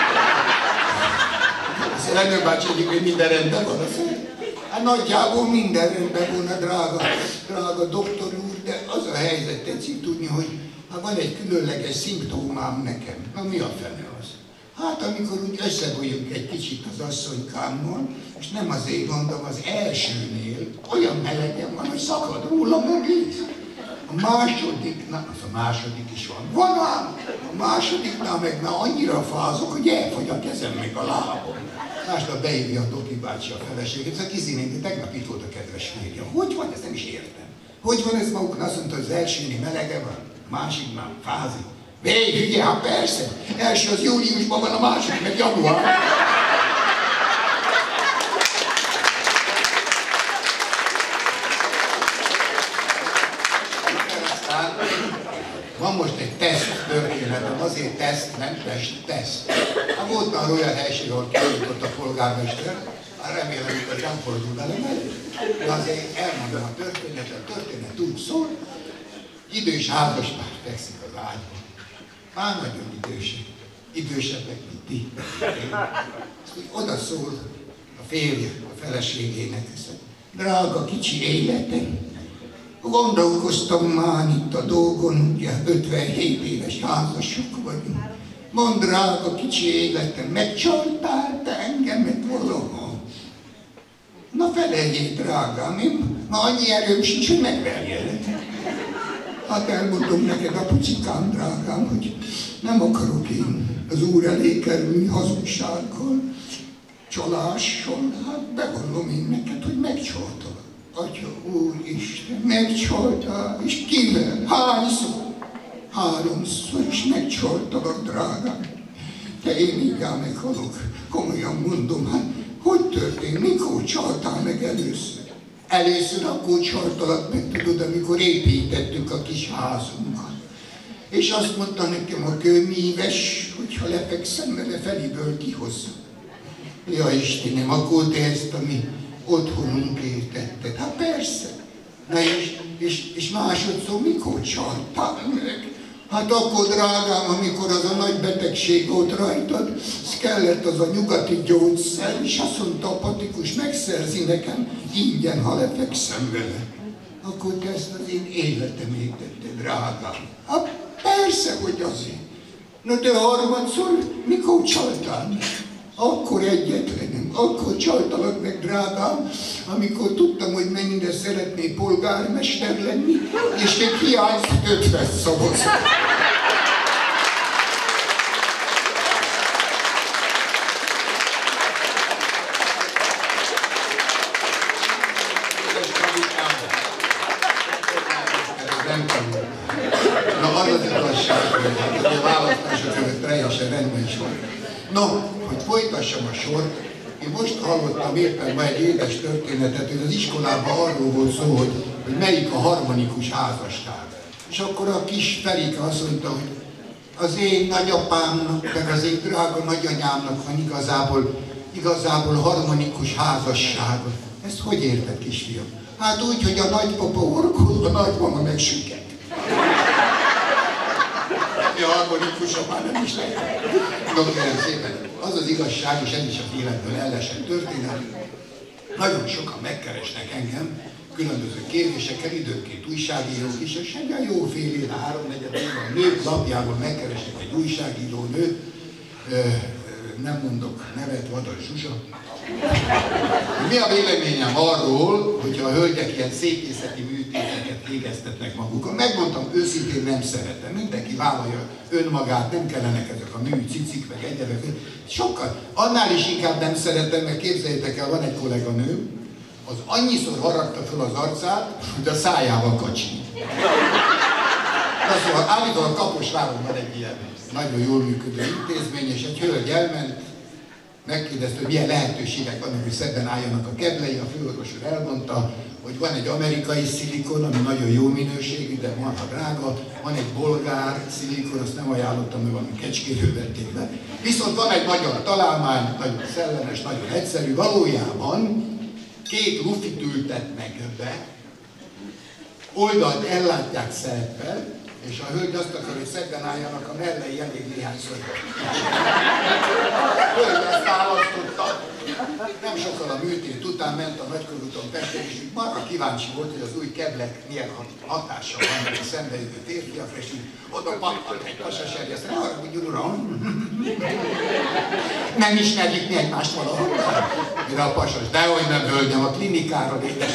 A Jenő bácsi egyik, hogy minden rendben van, azt mondja. Hát nagyjából minden rendben volna, drága, drága doktor úr, de az a helyzet, tetszik tudni, hogy hát van egy különleges szimptómám nekem. Na mi a fene az? Hát amikor úgy összebolyunk egy kicsit az asszonykámmal, és nem azért mondom, az elsőnél olyan melegen van, hogy szakad rólam egész. A másodiknál, az a második is van, van ám, a másodiknál meg már annyira fázok, hogy elfogy a kezem meg a lábam. Másnap beírja a Doki bácsi a feleségét, szóval kizinénti, tegnap itt volt a kedves férje. Hogy van, ezt nem is értem. Hogy van ez magukon? Azt mondta, hogy az elsőnél melege van, a másik már fázik. Végy, ugye, hát persze. Első az júliusban van, a második meg január. most egy teszt történetem, azért teszt, nem test, teszt. Hát volt már olyan helység, ahol kijutott a polgármester, hát remélem, hogy az nem fordul velem elő. De azért elmondom a történetet, a történet úgy szól, idős házaspár fekszik az ágyban. Már nagyon idősek, idősebbek, mint ti. Oda szól a férje, a feleségének, drága kicsi életem, gondolkoztam már itt a dolgon, ugye ötvenhét éves házasok vagyunk. Mondd, drága kicsi életem, megcsaltál te engemet valaha? Na feleljél, drágám, én ma annyi erőm sincs, hogy megverjelek. Hát elmondom neked, apucikám, drágám, hogy nem akarok én az Úr elé kerülni hazugsággal, csalással. Hát bevallom én neked, hogy megcsaltam. Atya, Úristen, megcsaltál, és kivel? Hányszor? Háromszor is megcsaltalak, drágám. Te én mindjárt meghalok. Komolyan mondom, hát hogy történt? Mikor csaltál meg először? Először akkor csaltalak meg, tudod, amikor építettük a kis házunkat. És azt mondta nekem a kőmíves, hogy ha lefekszem vele, feléből kihozza. Ja Istenem, akkor te ezt a mi otthonunk értetted. Hát persze. Na és, és, és másodszor mikor csaltál meg? Hát akkor, drágám, amikor az a nagy betegség volt rajtad, az kellett az a nyugati gyógyszer, és azt mondta a patikus, megszerzi nekem ingyen, ha lefekszem vele. Akkor te ezt az én életem értetted, drágám. Hát persze, hogy azért. Na de harmadszor mikor csaltál meg? Akkor egyetlenem, akkor csaltalak meg, drágám, amikor tudtam, hogy mennyire szeretnék polgármester lenni, és még hiányzott ötven szavazat. Na, az az igazság, hogy a választások előtt teljesen rendben is van. No, hogy folytassam a sort, én most hallottam éppen ma egy édes történetet, hogy az iskolában arról volt szó, hogy, hogy melyik a harmonikus házasság. És akkor a kis Ferike azt mondta, hogy az én nagyapámnak, meg az én drága nagyanyámnak van igazából, igazából harmonikus házassága. Ezt hogy érted, kisfiam? Hát úgy, hogy a nagypapa orkol, a nagymama meg süket. A harmonikusabb már nem is lehet. No, kérem szépen, az az igazság, és ez is az életből ellesett történet. Nagyon sokan megkeresnek engem, különböző kérdésekkel, időnként újságírók is, és egy jó fél éve, háromnegyed éve a Nők lapjából megkeresnek egy újságíró nő, nem mondok nevet, Vadas Zsuzsa. Mi a véleményem arról, hogyha a hölgyek ilyen szépészeti műtéteket végeztetnek magukon? Megmondtam, őszintén nem szeretem. Mindenki vállalja önmagát, nem kellenek ezek a mű cicik, meg egyebek. Sokkal. Annál is inkább nem szeretem, mert képzeljétek el, van egy kolléganőm, az annyiszor haragta fel az arcát, hogy a szájával kacsi. Na szóval állítólag Kaposváron van egy ilyen nagyon jól működő intézmény, és egy hölgy elment, megkérdezte, hogy milyen lehetőségek vannak, hogy szebben álljanak a keblei, a főorvos úr elmondta, hogy van egy amerikai szilikon, ami nagyon jó minőségű, de marha drága, van egy bolgár szilikon, azt nem ajánlottam, mert valami kecskéről vették be. Viszont van egy magyar találmány, nagyon szellemes, nagyon egyszerű, valójában két lufit ültetnek be, oldalt ellátják szereppel, és a hölgy azt akar, hogy szebben álljanak, a mellei elég néhányszor. Hölgy ezt választotta. Nem sokkal a műtét után ment a Nagykörúton Pestre, és úgy marra kíváncsi volt, hogy az új keblek milyen hatással van a szembejövő férfiakra, és úgy oda pattant egy pasaserje, azt ne haragudjon, uram! Nem ismerjük mi egymást valahol. Mire a pasas, dehogy nem, hölgyem, a klinikára létes.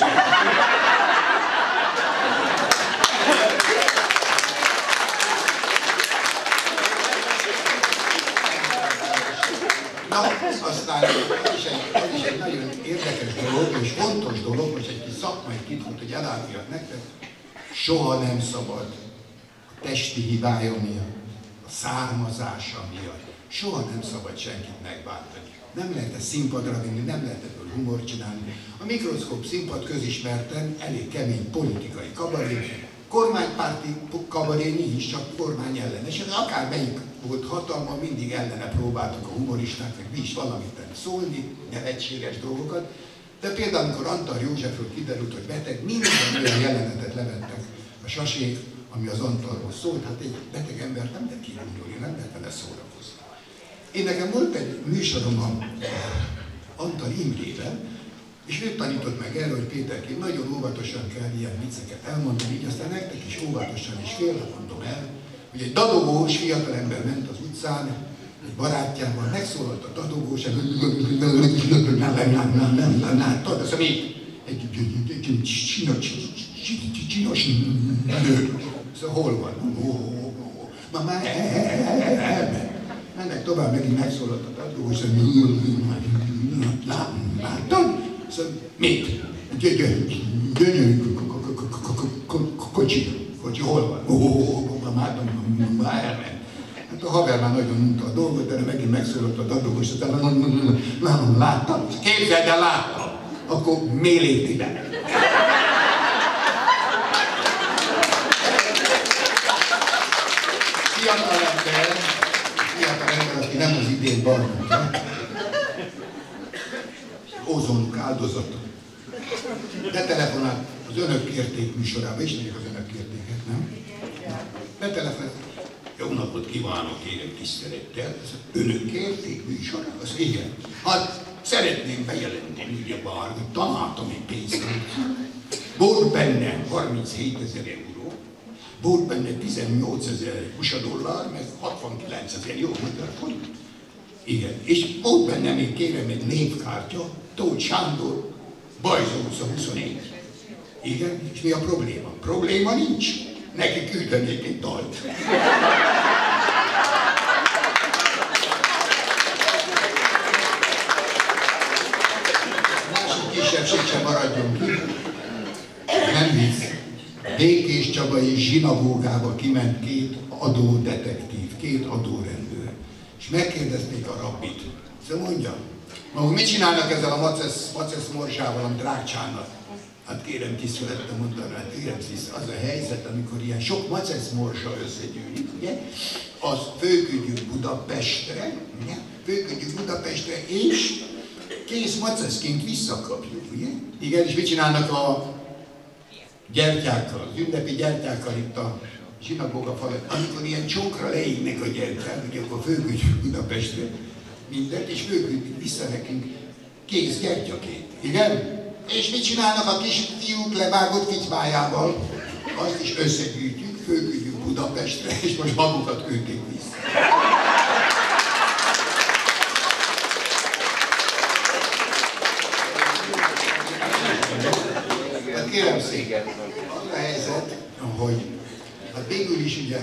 Na, aztán az is, egy, az is egy nagyon érdekes dolog, és fontos dolog, hogy egy kis szakmai titkot, hogy elárulják nektek, soha nem szabad a testi hibája miatt, a származása miatt, soha nem szabad senkit megbántani. Nem lehet ezt színpadra vinni, nem lehet ebből humort csinálni. A Mikroszkóp színpad közismerten elég kemény politikai kabaré, kormánypárti kabaré nincs, csak kormány ellenes. Akármelyik volt hatalma, mindig ellene próbáltak a humoristák, meg mi is valamit szólni, nevetséges dolgokat. De például, amikor Antal Józsefről kiderült, hogy beteg, minden olyan jelenetet levettek a Sasék, ami az Antalról szólt. Hát egy beteg embert nem lehet kirúgni, nem lehet vele szórakozni. Én nekem volt egy műsorom a Antal Imrével, és ő tanított meg erre, hogy Péterként nagyon óvatosan kell ilyen vicceket elmondani, így aztán nektek is óvatosan és félre mondom el, hogy egy dadogós fiatalember ment az utcán, egy barátjával, megszólalt a dadogós, tudod, azt mondja, egy csinos nő. Szóval hol van? Ma már elment. Mennek tovább, megint megszólalt a dadogós, látod? Szóval mit? Gyönyörű kocsi. Kocsi hol van? Ó, már elment. Hát a haver már nagyon unta a dolgot, de megint megszólalt a dadogos, aztán láttam. Képzeld el, láttam. Akkor mélét ide. Fiatal ember, fiatal ember, aki nem az idén barnulja. Ózonuk áldozata. Betelefonált az Önök Kérték műsorába, ismerjük az Önök Kértéket, nem? Betelefonált. Jó napot kívánok, kérem tisztelettel. Önök Kérték műsorába? Az igen. Hát szeretném bejelenteni, ugye bár, hogy találtam egy pénzt. Volt benne harminchét ezer euró, volt benne tizennyolc ezer u es á dollár, meg hatvankilenc ezer jó magyar forint. Igen, és volt benne még kérem egy névkártya, Tóth Sándor, Bajza utca huszonegy. Igen, és mi a probléma? Probléma nincs. Neki küldenék egy dalt. Másik kisebbség sem maradjon ki. Nem vicc. Békés Csabai zsinagógába kiment két adódetektív, két adórendőr. És megkérdezték a rabbit. Szóval mondja, maguk mit csinálnak ezzel a macesz, macesz morzsával, amit rákcsálnak? Hát kérem tisztelettel mondtam, hát kérem tisztelettel, az a helyzet, amikor ilyen sok macesz morzsa összegyűlik, ugye? Az főküldjük Budapestre, ugye? Főküldjük Budapestre, és kész maceszként visszakapjuk, ugye? Igen, és mit csinálnak a gyertyákkal, az ünnepi gyertyákkal itt a zsinagóga falat, amikor ilyen csókra leégnek a gyertyák, ugye akkor főküldjük Budapestre mindent, és főküldjük vissza nekünk kész gyertyaként, igen? És mit csinálnak a kis fiúk levágott fitymájával? Azt is összegyűjtjük, fölküldjük Budapestre, és most magukat küldték vissza. Hát kérem szépen, az a helyzet, hogy hát végül is ugye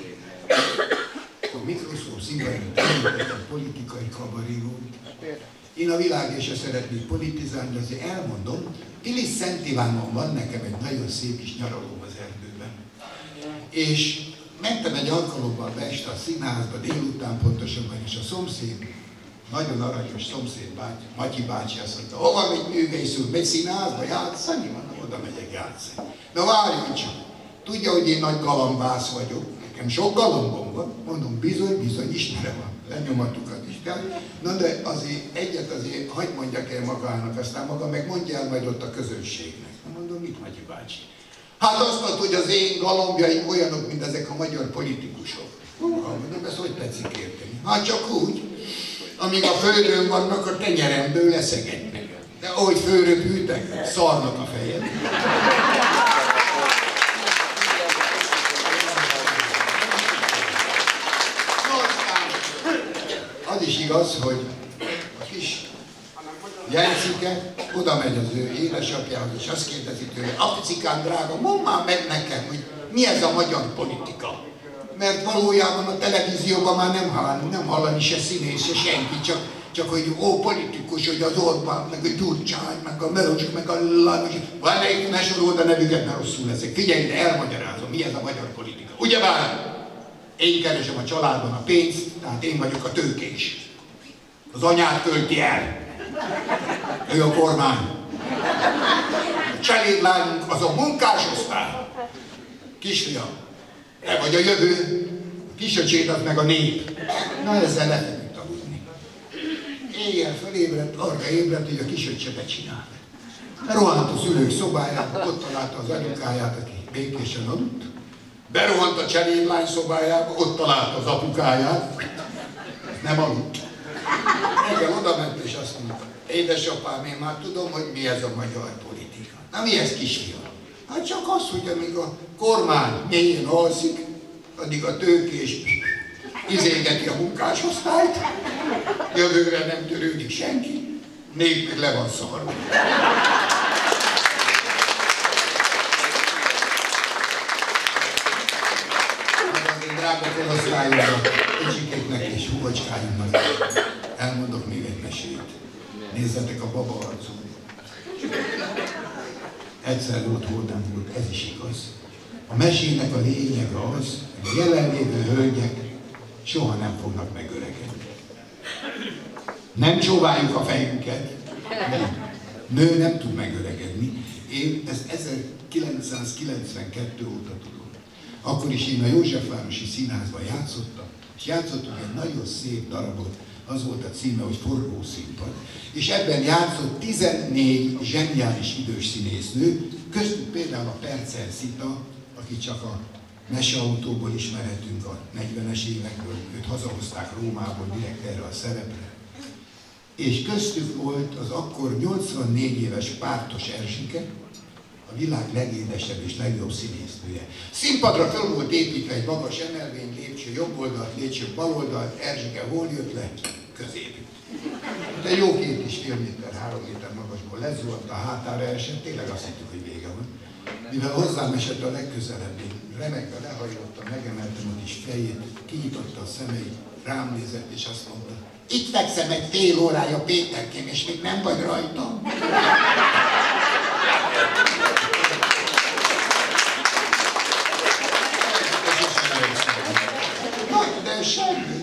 a mikroszkóp színvonalon a politikai kabaréról. Én a világért se szeretnék politizálni, de azért elmondom, Pilis Szent Ivánon van nekem egy nagyon szép kis nyaralóm az erdőben. És mentem egy alkalommal be este a színházba, délután pontosabban, és a szomszéd, nagyon aranyos szomszéd báty, Matyi bácsi azt mondta, hova megy művész úr, megy színházba játszani? Mondom, oda megyek játszani. Na várjunk csak, tudja, hogy én nagy galambász vagyok, nekem sok galambom van, mondom, bizony, bizony, ismerem a lenyomatukat is. De, na de azért egyet azért hagyd mondjak el magának, aztán maga meg mondja el majd ott a közönségnek. Mondom, mit Matyi bácsi? Hát azt mondta, hogy az én galambjaim olyanok, mint ezek a magyar politikusok. Mondom, ezt hogy tetszik érteni? Hát csak úgy, amíg a földön vannak, a tenyeremből leszegetnek. De ahogy fölre hűtek, szarnak a fejed. Az is igaz, hogy a kis Jencike oda megy az ő édesapjához, és azt kérdezi tőle, apicikám drága, mondd már meg nekem, hogy mi ez a magyar politika. Mert valójában a televízióban már nem hallani, nem hallani se színész, se senki, csak, csak hogy ó, politikus, hogy az Orbán, meg a Gyurcsány, meg a Melosik, meg a Lajos, valamelyik ne sorold a nevüket, mert rosszul leszek. Figyelj, de elmagyarázom, mi ez a magyar politika. Ugyebár én keresem a családban a pénzt, tehát én vagyok a tőkés. Az anyát költi el. Ő a kormány. A cselédlányunk az a munkásosztály. Kisfiam, te vagy a jövő, a kisöcséd az meg a nép. Na ezzel le fogjuk aludni. Éjjel felébredt, arra ébredt, hogy a kisöccse becsinált. Rohant a szülők szobájába, ott találta az anyukáját, aki békésen aludt. Berohant a cselédlány szobájába, ott találta az apukáját. Nem aludt. Reggel oda ment és azt mondta, édesapám, én már tudom, hogy mi ez a magyar politika. Na mi ez, kisfiam? Hát csak az, hogy amíg a kormány mélyen alszik, addig a tőkés izégeti a munkásosztályt, jövőre nem törődik senki, nép meg le van szarva. Drága korosztályomnak, kicsikéknek és huvacskáimnak elmondok még egy mesét. Nézzetek a baba arcú. Egyszer volt, hol nem volt, ez is igaz. A mesének a lényege az, hogy a jelenlévő hölgyek soha nem fognak megöregedni. Nem csóváljuk a fejünket. Nem. Nő nem tud megöregedni. Én ezt ezerkilencszázkilencvenkettő óta tudom. Akkor is én a Józsefvárosi Színházban játszottam, és játszottunk egy nagyon szép darabot, az volt a címe, hogy Forgószínpad. És ebben játszott tizennégy zseniális idős színésznő, köztük például a Percer Szita, aki csak a Meseautóból ismerhetünk a negyvenes évekből, őt hazahozták Rómából direkt erre a szerepre. És köztük volt az akkor nyolcvannégy éves Pártos Erzsike, a világ legédesebb és legjobb színésznője. Színpadra föl volt építve egy magas emelvény, lépcső jobb oldalt, lépcső bal oldalt, Erzsike hol jött le? Középít. De jó két és fél méter, három méter magasból lezuhant, a hátára esett, tényleg azt hittük, hogy vége van. Mivel hozzám esett a legközelebb, remegve lehajoltam, megemeltem a kis fejét, kinyitotta a szemeit, rám nézett és azt mondta, itt fekszem egy fél órája, Péterkém, és még nem vagy rajtam. De semmi.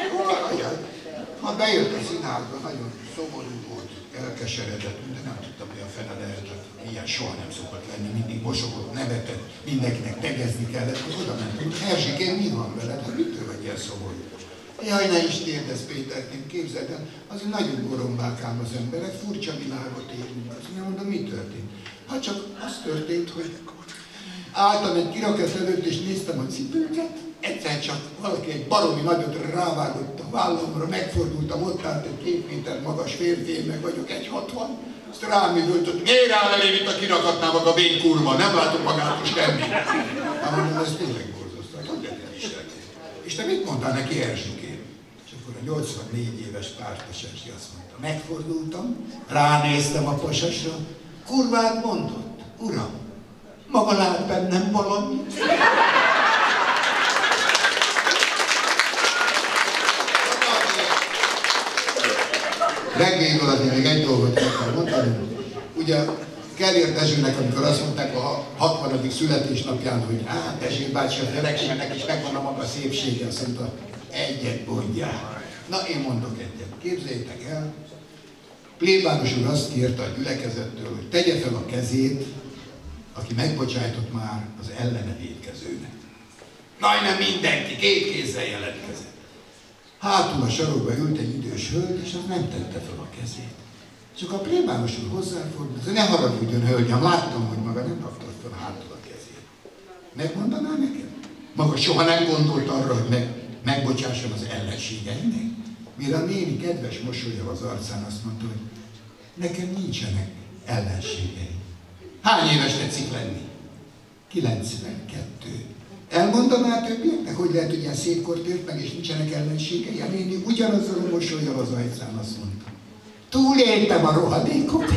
Ha bejött a színházba, nagyon szomorú volt, elkeseredett, de nem tudtam, hogy a fene lehetett. Ilyen soha nem szokott lenni, mindig mosogott, nevetett, mindenkinek tegezni kellett, hogy oda mentem. Erzsikém, mi van veled? Hát mitől vagy ilyen szomorú? Jaj, ne is kérdezz, Péterkém, képzeld el, azért nagyon gorombák ám az emberek, furcsa világot élünk. Azt mondom, mi történt? Hát csak az történt, hogy álltam egy kirakat előtt és néztem a cipőket, egyszer csak valaki egy baromi nagyot rávágott a vállamra, megfordultam, ott állt egy két méter magas férfi, én meg vagyok egy hatvan, azt rám üvöltött, miért áll elém itt a kirakatnál maga vén kurva, nem látok magától semmi. Hát mondom, ez tényleg borzasztó, hogy legyen is legyen. És te mit mondtál neki, Erzsikém? És akkor a nyolcvannégy éves Pártos Erzsi azt mondta, megfordultam, ránéztem a pasasra, kurvát mondott, uram, maga lát bennem valamit? Legvégül azért még egy dolgot kell mondani. Ugye Kellér Dezsőnek, amikor azt mondták a hatvanadik születésnapján, hogy hát Dezső bácsi, a gyerekségnek is megvan a maga szépsége, azt mondta, egyet mondjál. Na én mondok egyet. Képzeljétek el, plébános úr azt kérte a gyülekezettől, hogy tegye fel a kezét, aki megbocsájtott már az ellene vétkezőnek. Majdnem mindenki két kézzel jelentkezett. Hátul a sarokba ült egy idős hölgy, és az nem tette fel a kezét. Csak a plébános úr hozzáfordult, ne haragudjon, hölgyem, láttam, hogy maga nem raktad fel hátul a kezét. Megmondaná nekem? Maga soha nem gondolt arra, hogy meg, megbocsássam az ellenségeinek? Mire a néni kedves mosolya az arcán azt mondta, hogy nekem nincsenek ellenségeim. Hány éves tetszik lenni? kilencvenkettő. Elmondaná többieknek, hogy lehet, hogy ilyen szép kort ért meg, és nincsenek ellenségei? A néni ugyanazzal a mosollyal az arcán azt mondta, túléltem a rohadékot.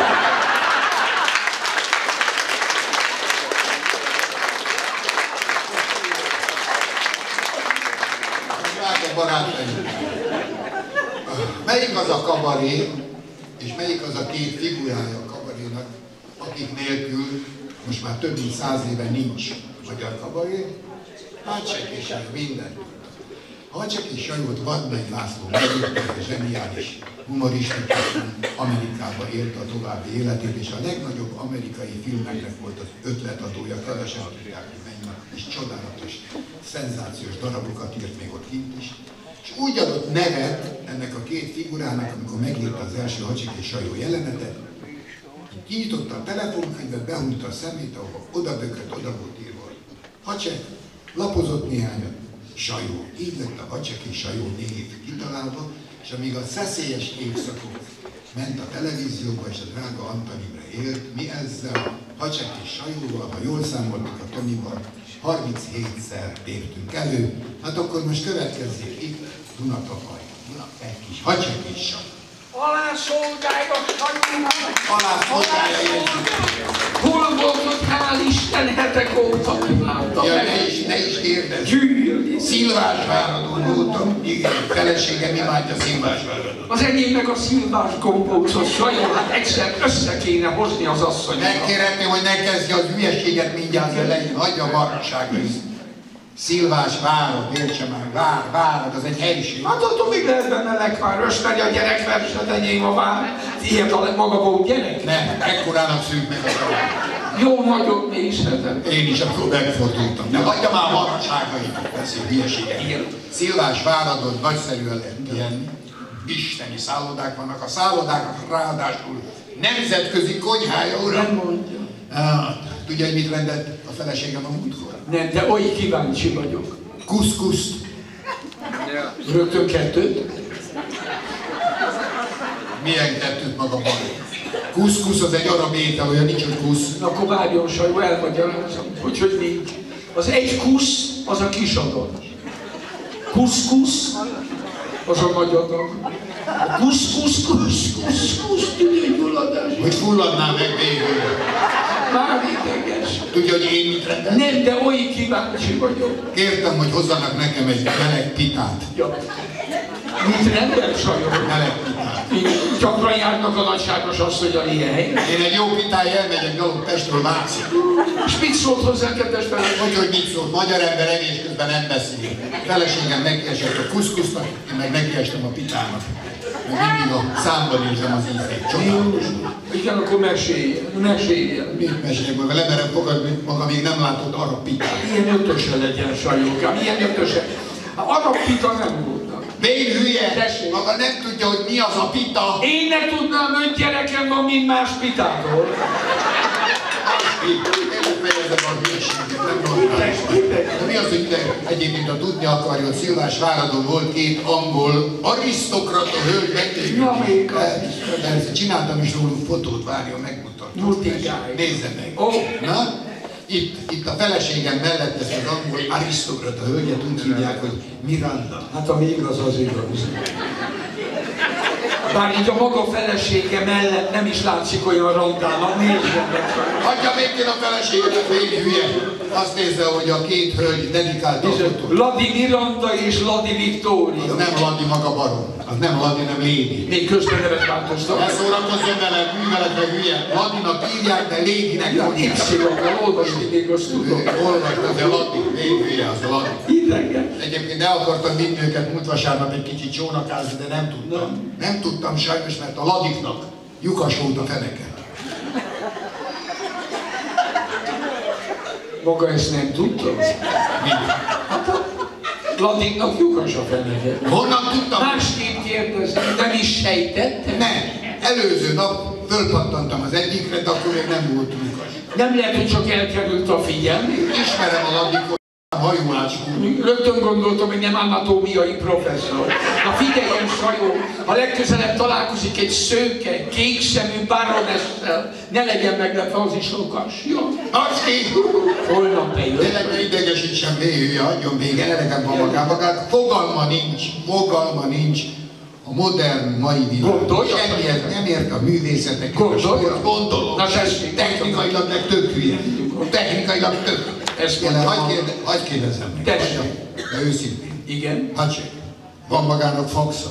Drága barátaim, melyik az a kabaré, és melyik az a két figurája a kabarénak, akik nélkül most már több mint száz éve nincs magyar kabaré? Hát senki sem, minden. Hacseki Sajót Vadnai László megírta, zseniális humorista, Amerikába élte a további életét, és a legnagyobb amerikai filmeknek volt az ötletadója, kevesen tudják, hogy mennyi, és csodálatos, szenzációs darabokat írt még ott kint is. És úgy adott nevet ennek a két figurának, amikor megírta az első Hacseki Sajó jelenetet, kinyitotta a telefonkönyvet, behúnyta a szemét, ahova odabökött, oda volt írva. Hacsek, lapozott néhányat, Sajó. Így lett a Hacseki Sajó név kitalálva, és amíg a szeszélyes évszakok ment a televízióba, és a drága Antal Imre élt, mi ezzel a Hacseki Sajóval, ha jól számoltuk a Tomival, harminchétszer tértünk elő. Hát akkor most következzék itt Dunatapaj, Duna, egy kis Hacseki Sajó. Alá szolgálj a Sajónak! Alá szolgálja értük! Hol volt, hogy hál' Isten hetek óta láttam Ja, meg? ne is, ne is kérdezz! Gyűlölni! Szilvásváradón voltam, igen, feleségem imádja Szilvásváradon. Az enyémnek a szilvás gombócos Sajó, hát egyszer össze kéne hozni az asszonyokat. Megkérhetném, hogy ne kezdje az hülyeséget mindjárt az elején, hagyja a marhaságait. Szilvásvárad, értse már, vár, várad, az egy helység. Hát attól még lehet benne lekvár, ösmeri a gyerekverset, enyém a vár. Ilyet a maga volt gyerek? Nem, ekkorának szűk meg a szavát. Jó nagyot nézhetem. Én is akkor megfordultam. De hagyja már a marhaságait, beszél hülyeséget. Szilvásváradon nagyszerűen lehet pihenni. Isteni szállodák vannak, a szállodák ráadásul nemzetközi konyhája, uram. Nem mondja. Ah, tudja, hogy mit rendelt a feleségem a múltkor? Nem, de oly kíváncsi vagyok. Kuszkuszt. Rögtön kettőt? Milyen kettőt maga van? Kuszkusz az egy arab étel, olyan nincs, hogy kusz. Akkor várjon, Sajó, elmagyarázom, hogy hogy nincs. Az egy kusz, az a kis adag. Kuszkusz, az a nagy adag. Kusz, kusz, kusz, kusz, kusz, tudja, hogy fulladás. Hogy fulladnál meg végül. Már ideges. Tudja, hogy én mit rendeltem? Nem, de oly kíváncsi vagyok. Kértem, hogy hozzanak nekem egy meleg pitát. Ja. Mit rendel, Sajó? Meleg pitát. Gyakran járnak a nagyságos asszonnyal ilyen helyen. Én egy jó pitája elmegyek gyalog Pestről Vácig. És mit szólt hozzá, kedves feleség? Hogy, hogy mit szólt? Magyar ember evés közben nem beszél. Feleségem nekiesett a kuszkusznak, én meg nekiestem a pitának. Még mindig a számban érzem az ízét. Csodálatos. Igen, akkor meséljen, meséljen. Mit mesélek meg? Lemerem fogadni, maga még nem látott arab pitát. Ilyen ötöse legyen, Sajókám, ilyen ötöse. Arab pita nem voltak. Vén hülye! Tessék. Maga nem tudja, hogy mi az a pita. Én ne tudnám, hogy gyerekem van, mint más pitától. Én fejezem a hülyeséget, nem mondtam. De mi az, hogy ide egyébként, ha tudni akarja, hogy Szilvásváradon volt két angol arisztokrata hölgy vendégünk. Na, még az is. Csináltam is róluk fotót, várjon, megmutatom. Multigáj. Nézze meg. Ó. Na, itt, itt a feleségem mellett ezt az angol arisztokrata hölgyet úgy hívják, hogy Miranda. Hát ami igaz, az igaz. Bár így a maga felesége mellett nem is látszik olyan rondának, nézzen meg. Hagyja még én a feleségemet, én hülye. Azt nézze, hogy a két hölgy dedikálta a fotót. Ladi Miranda és Ladi Viktória. Az nem Ladi maga barom. Az nem Ladi, nem Lady. Még közben nevet változtak. Ne szórakozzon velem, műveletve hülye. Ladinak írják, de Ladynek mondják. Y-val olvasni még azt tudom. Olvasd, az a Ladi. Lady hülye, az a Ladi. Idegen. Egyébként el akartam vinni őket múlt vasárnap egy kicsit csónakázni, de nem tudtam. Nem tudtam sajnos, mert a Ladiknak lyukas volt a feneke. Maga ezt nem tudta? Mi? Hát a Ladiknak lyukas a feneke. Honnan tudtam? Másképp kérdezem, nem is sejtettem? Nem. Előző nap fölpattantam az egyikre, de akkor még nem volt lyukas. Nem lehet, hogy csak elkerült a figyelmi. Ismerem a Ladikot. Hajóácskú. Rögtön gondoltam, hogy nem anatómiai professzor. Na figyeljen, Sajó, ha legközelebb találkozik egy szőke, kékszemű baronesszel, ne legyen meglepve, az is lukas. Jó? Acski! Holnap bejön. Tényleg ne idegesítsen véhője, adjon vége, elegem van magában. Fogalma nincs, fogalma nincs a modern mai világ. Gondolja? Semmihez nem ért a művészetek. Gondolja? Gondolom. Na tessék. Technikailag meg tök hülye. Technikailag tök. Ezt Kérlek, mondom. hagyj kérde, hagyj kérdezzem meg. Tessék. De őszintén. Igen. Hagyj, van magának faxa?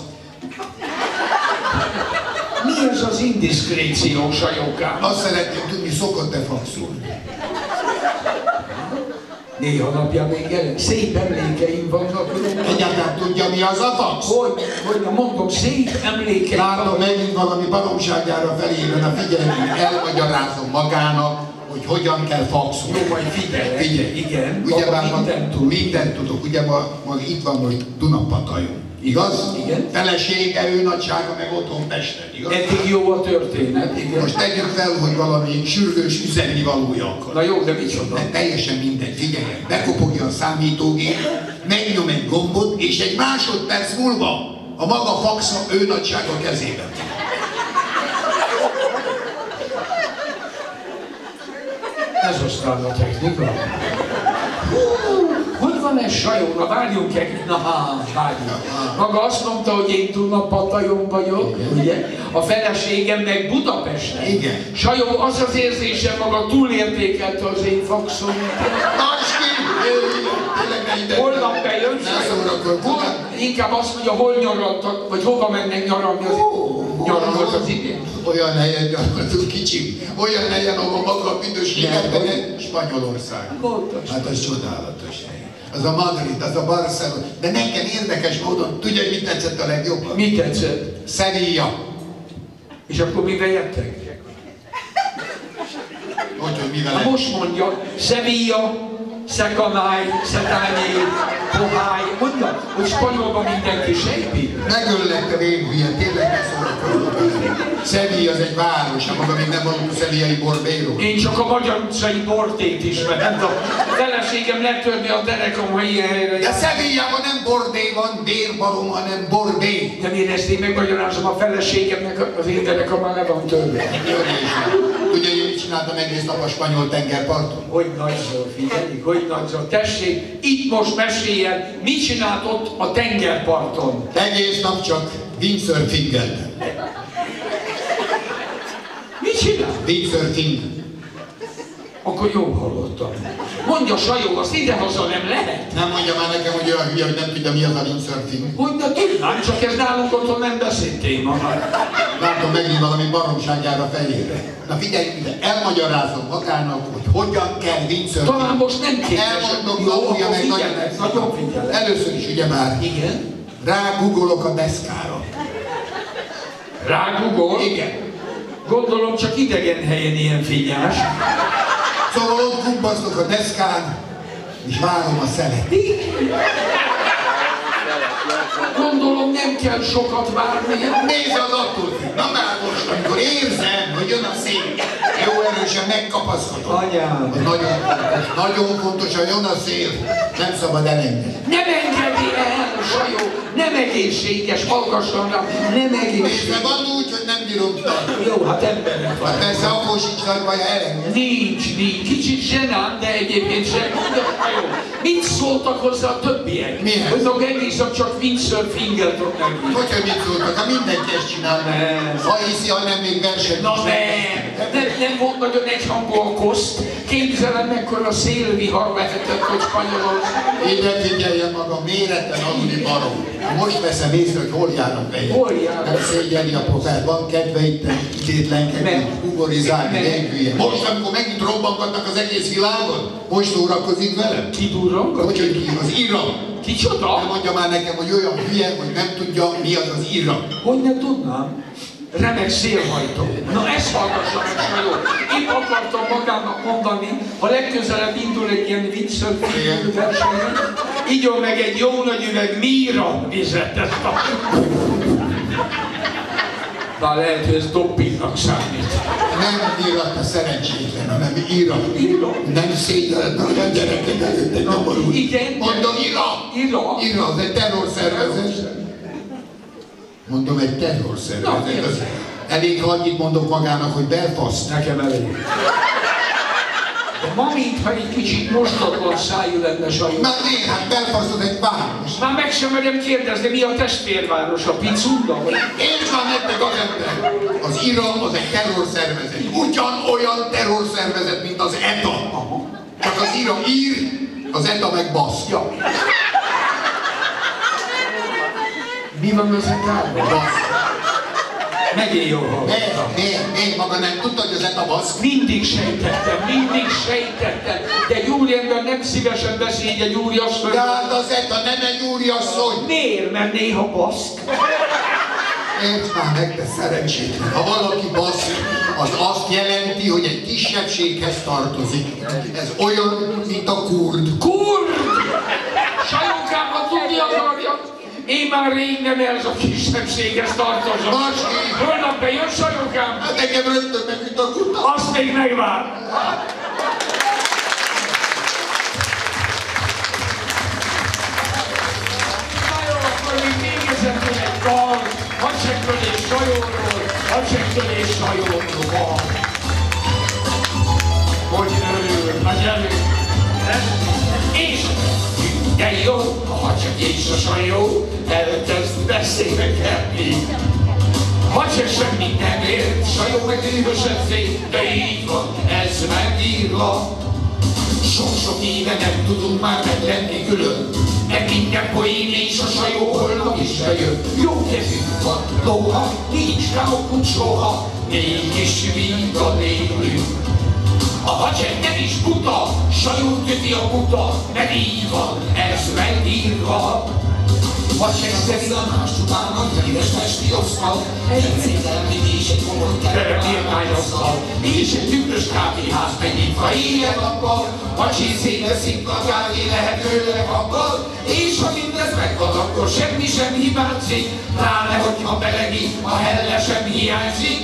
Mi ez az indiszkréció, Sajókám? Azt szeretném tudni, szokott-e faxolni? Néha napja még jelen. Szép emlékeim vannak. Egyáltalán tudja, mi az a fax? Hogy, hogy mondom, szép emlékeim Látom, vannak. megint valami baromságára felében a figyelmény, elmagyarázom magának, hogy hogyan kell faxolni. Jó, majd figyelj, Figyelj, igen. Ugye már mindent tud. mindent tudok, ugye ma, ma itt van most Dunapatajon, igaz? Igen. Felesége, ő nagysága, meg otthon Pesten, igaz? Eddig jó a történet, igen. Most tegyük fel, hogy valami sürgős üzennivalója akar. Na jó, de micsoda? De teljesen mindegy, figyeljen, bekopogja a számítógép, megnyom egy gombot, és egy másodperc múlva a maga faxa ő nagysága kezében. Ez aztán a technika. Hú, hogy van ez Sajó? Na várjunk egy... Na hát, várjunk. Maga azt mondta, hogy én Dunapatajon vagyok, ugye? A feleségem meg Budapesten. Igen. Sajó, az az érzésem, maga túlértékelte az én faxom. Tarts ki! Tényleg ne ide! Holnap bejön, Ne Sajó? szórakozz! Hol, inkább azt mondja, hol nyaraltak, vagy hova mennek nyaralni az nyaralnak az idén. Olyan helyen nyaraltunk, kicsim. Olyan helyen, ahol maga a büdös hihetetlen Spanyolország. Hát az csodálatos hely. Az a Madrid, az a Barcelona. De nekem érdekes módon, tudja, hogy mit tetszett a legjobban? Mi tetszett? Sevilla. És akkor mire jöttek? Hogy, hogy mivel Na most mondja, Sevilla, Szekanály, Szetányé, Pohály, mondja, hogy spanyolban mindenki sejti. megöllek a én hülye, tényleg ne szórakozom. Sevilla az egy város, maga még nem van a sevillai Borbéro. Én csak a magyar utcai bortét ismerem. A feleségem letörni a derekom, ha ilyen helyre De jár. Sevillában nem bordé van, bérbarom, hanem borbé. De miért ezt én megmagyarázom a feleségemnek, az én derekom már le van törve. Tudja, hogy mit csináltam egész nap a spanyol tengerparton? Hogy nagyzol, figyeljük, hogy nagyzol. Tessék, itt most meséljen, mit csinált ott a tengerparton? Egész nap csak windsurfingeltem. Mit csinált? Windsurfing. Akkor jó hallottam. Mondja Sajó, azt idehaza nem lehet? Nem mondja már nekem, hogy olyan hülye, hogy nem tudja, mi az a windsurfing. Hogy ne tudnám, csak ez nálunk otthon nem beszélt téma. Látom megint valami baromságjára fejére. Na figyelj ide, elmagyarázom magának, hogy hogyan kell windsurfing. Talán most nem kérdezem. Elmondom, Jó, tanulja akkor meg nagyon figyelek, nagyon figyelek. Először is ugye már Igen? rágugolok a deszkára. Rágugol? Igen. Gondolom csak idegen helyen ilyen figyelmes. Szóval ott gubbasztok a deszkán, és várom a szelet. Gondolom nem kell sokat várni. Nézd az attól függ. Na már most, amikor érzem, hogy jön a szél, jó erősen megkapaszkodom. Anyám. Az nagyon fontos, nagyon fontos, hogy jön a szél, nem szabad elengedni. Nem engedi el, Sajó, nem egészséges, hallgasson rá, nem És egészséges. van úgy, hogy nem bírom tartani. Jó, hát emberek Hát van. persze, akkor sincs nagy baj, ha elengedni. Nincs, nincs. Kicsit zsenán, de egyébként sem. Mondja, Sajó, mit szóltak hozzá a többiek? Mihez? Hogy a egész nap csak windsurfingelt ott meg. Hogy, hogy mit szóltak? Hát mindenki ezt csinál. Nem. Ha hiszi, ha nem, még versenyt. Na nem, nem, nem volt nagyon egyhangú a koszt. Képzelem, mekkora szélvihar lehetett, hogy Spanyolország. Ide figyeljen maga, méreten aluli barom. Most veszem észre, hogy hol járok be. Hol járok? Nem szégyelni a pofát, van kedve itt idétlenkedni, Nem. ugorizálni, Nem. én hülye. Most, amikor megint robbangatnak az egész világon, most szórakozik velem? Ki durrangat? Hogy, hogy ki? Az Irak. Kicsoda? Nem mondja már nekem, hogy olyan hülye, hogy nem tudja, mi az az Irak. Hogy ne tudnám? Remek szélhajtó. Na ezt hallgassa meg, Sajó. Én akartam magának mondani, ha legközelebb indul egy ilyen windsurfing versenyen, igyon meg egy jó nagy üveg Mira vizet ezt a... Bár lehet, hogy ez doppingnak számít. Nem Irak a szerencsétlen, hanem Irak. Irak? Nem szégyelled meg a gyerekek előtt egy nyomorú. Igen. Mondom, Irak. Irak? Irak, az egy terrorszervezet. Mondom, egy terrorszervezet. Az elég, ha annyit mondok magának, hogy Belfast. Nekem elég. De ma, mintha egy kicsit mostatlan szájú lenne, Sajó. Már miért? Hát Belfast az egy város. Már meg sem merem kérdezni, mi a testvérváros, a Picunda? Vagy... Értsd már nektek az ember! Az Irak az egy terrorszervezet. Ugyanolyan terrorszervezet, mint az é té á. Csak az Irak ír, az é té á meg basz. Ja. Mi van az etában? Megint jó hallottam. Ne, ne, ne, maga nem tudta, hogy ez lett a baszk? Mindig sejtettem, mindig sejtettem, de egy úriember nem szívesen beszél egy úriasszony. De hát az Etta nem egy úriasszony. Miért? Mert néha baszk. Értsd már meg, te szerencsétlen. Ha valaki baszk, az azt jelenti, hogy egy kisebbséghez tartozik. Ez olyan, mint a kurd. Kurd! Sajókám, ha tudni akarja, én már rég nem ez a kisebbséghez tartozom. Baszki! Holnap bejön Sajókám? Hát engem rögtön megüt a kuta. Azt még megvár. Na jó, akkor még végezetül egy dal. Hadseggről és Sajóról, hadseggről és Sajóról. Hogy örül, nagy elő. És de jó, a hadseg és a Sajó elkezd beszélgetni. Hadseg semmit nem ért, Sajó meg dühösedni, de így van, ez megírva. Sok-sok éve nem tudunk már meglenni külön, de minden poén és a Sajó holnap is bejön. Jó kezünk van, lóha, nincs ráokunk soha, mégis vígan élünk. A hadseg nem is buta, Sajó köti a buta, mert így van, ez megírva. Hadseg szerint a más csupán a híres testi osztal, egy szételmi és egy komoly teremérmányasztal, és egy tükrös kávéház megnyitva éjjel-nappal, a csészébe szinte kávé lehetőleg abban, és ha mindez megvan, akkor semmi sem hibázik, pláne hogyha belegi, a helle sem hiányzik.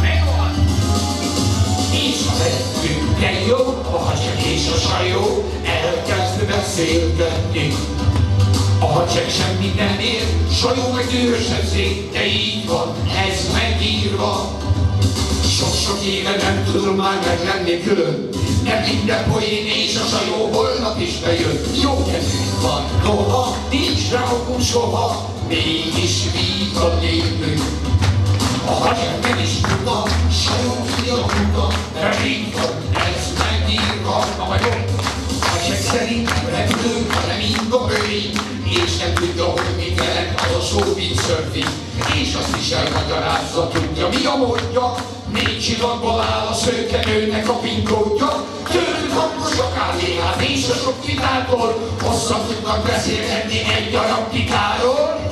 És a vezetünk, de jó, a hadseg és a Sajó elkezd beszélgetni. A hadseg semmit nem ér, Sajó meg dühösedszik, de így van, ez megírva. Sok-sok éve nem tudom már meglenni külön, de minden poén és a Sajó holnap is bejön. Jó kezünk van, noha, nincs rá okunk soha, mégis vígan lépünk. A hadseg nem is tudta, Sajó ki a buta, de így van, ez megírva. Na majd jó, a hadseg szerint repülők, ha nem ingobői, és nem tudja, hogy mit jelent az a show windsurfing. És azt is elmagyarázza, tudja, mi a módja. Négy csillagból áll a szőkenőnek a pinkódja. Tőlük hangos a kávéház és a sok vitától, hosszan tudnak beszélgetni egy darab gitáról.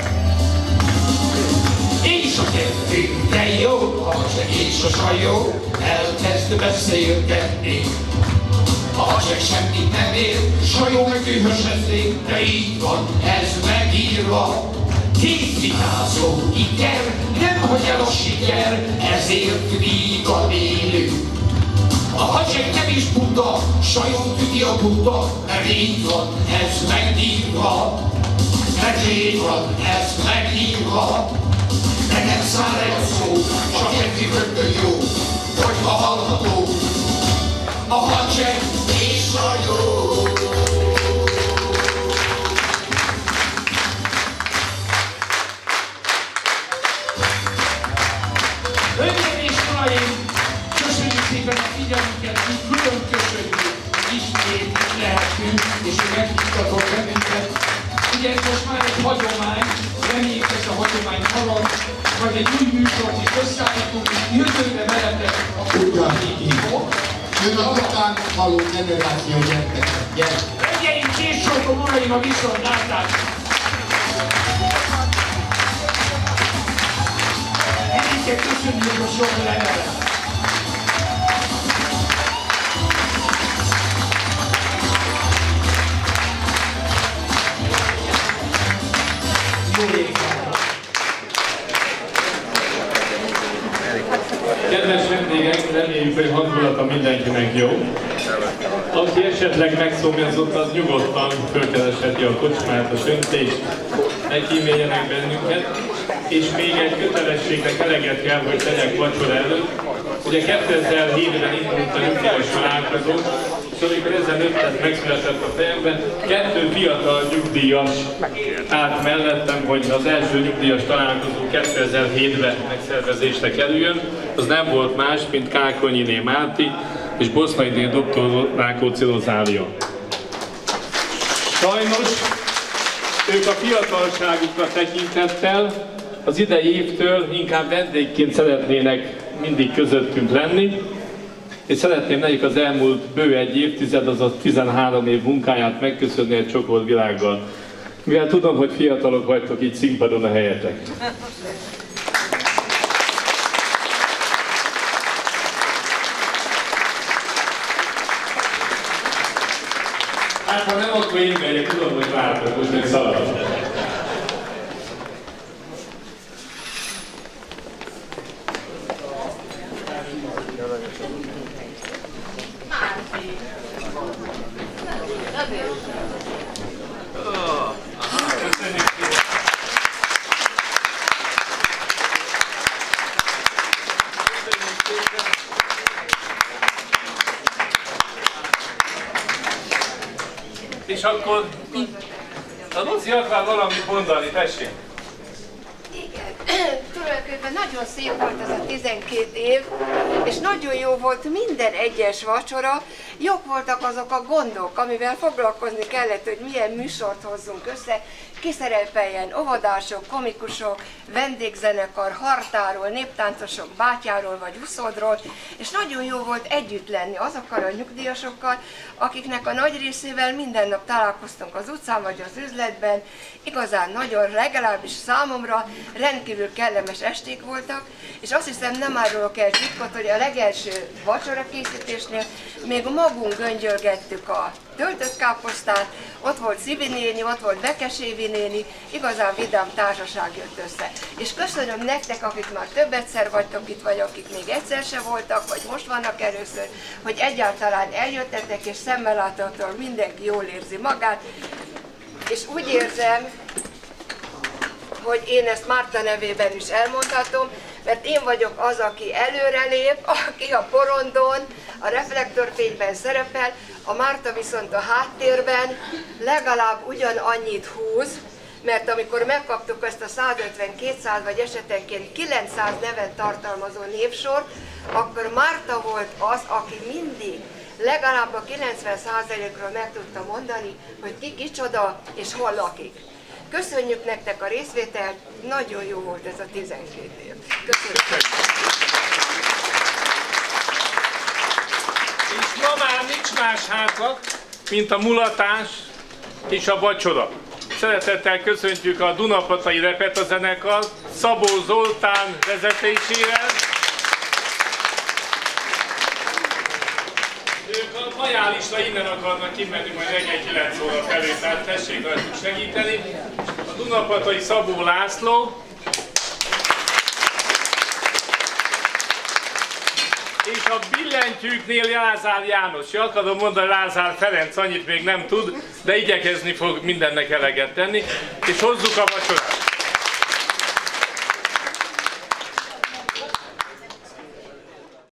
És a kettő, de jó, a hadseg és a Sajó elkezd beszélgetni. A hadseg semmit nem ér, Sajó meg dühösedszik, de így van, ez megírva. Két vitázó iker, nem hagy el a siker, ezért vígan élünk. A hadseg nem is buta, Sajó üti a buta, mert így van, ez megírva. Mert így van, ez megírva. De nem száll egy szó, csak egy rögtön jó, hogyha hallható. A hadseg és Sajó. Hölgyeim és uraim, köszönjük szépen a figyelmüket, mi külön köszönjük, ismét lehetünk, és hogy meghívtatok bennünket. Ugye ez most már egy hagyomány, reméljük ez a hagyomány marad, majd egy új műsort is összeállítunk, és jövőre veletek a Ugyanígy. Jön a után való generáció gyertek. Hölgyeim, készsorkom, uraim, a viszontlátásra! Ennyit köszönjük a sok levelet! Jó éjszakát! Kedves vendégek, reméljük, hogy hangulata mindenkinek jó. Aki esetleg megszomjazott, az nyugodtan fölkeresheti a kocsmát, a söntést, ne kíméljenek bennünket. És még egy kötelességnek eleget kell, hogy tegyek vacsora előtt. Ugye kétezer-hétben indult a nyugdíjas találkozó, és amikor ezeröt megszületett a fejemben, kettő fiatal nyugdíjas állt mellettem, hogy az első nyugdíjas találkozó kétezer-hétben megszervezésre kerüljön. Az nem volt más, mint Kákonyiné Márti és Boszlainé doktor Rákóczi Rozália. Sajnos ők a fiatalságukra tekintettel az idei évtől inkább vendégként szeretnének mindig közöttünk lenni, és szeretném nekik az elmúlt bő egy évtized, azaz tizenhárom év munkáját megköszönni egy csokor világgal. Mivel tudom, hogy fiatalok vagytok, így színpadon a helyetek. Hát ha nem, akkor én megyek, tudom, hogy vártok, most meg szaladok. És akkor a Luci akar valamit mondani, tessék! Igen, tulajdonképpen nagyon szép volt ez a tizenkét év, és nagyon jó volt minden egyes vacsora. Jók voltak azok a gondok, amivel foglalkozni kellett, hogy milyen műsort hozzunk össze, kiszerepeljen óvodások, komikusok, vendégzenekar, hartáról, néptáncosok, bátyáról vagy uszodról, és nagyon jó volt együtt lenni azokkal a nyugdíjasokkal, akiknek a nagy részével minden nap találkoztunk az utcán vagy az üzletben. Igazán nagyon, legalábbis számomra rendkívül kellemes esték voltak, és azt hiszem nem árulok el titkot, hogy a legelső vacsora készítésnél még magunk göngyölgettük a töltött káposztát, ott volt Szibi néni, ott volt Bekes Évi néni, igazán vidám társaság jött össze. És köszönöm nektek, akik már több egyszer vagytok itt, vagy akik még egyszer se voltak, vagy most vannak először, hogy egyáltalán eljöttetek, és szemmel láthatóan mindenki jól érzi magát. És úgy érzem, hogy én ezt Márta nevében is elmondhatom, mert én vagyok az, aki előrelép, aki a porondon, a reflektorfényben szerepel, a Márta viszont a háttérben legalább ugyanannyit húz, mert amikor megkaptuk ezt a százötven-kétszáz vagy esetenként kilencszáz nevet tartalmazó névsort, akkor Márta volt az, aki mindig legalább a kilencven százalékról meg tudta mondani, hogy ki kicsoda és hol lakik. Köszönjük nektek a részvételt, nagyon jó volt ez a tizenkét év. Köszönjük. És ma már nincs más hátra, mint a mulatás és a vacsora. Szeretettel köszöntjük a Dunapatai Repeta zenekar Szabó Zoltán vezetésével. Ők a majálista innen akarnak kimenni majd reggel kilenc óra felé, tehát tessék rajtuk segíteni. A Dunapatai Szabó László és a billentyűknél Lázár János. Ja, akarom mondani, Lázár Ferenc annyit még nem tud, de igyekezni fog mindennek eleget tenni, és hozzuk a vacsorát.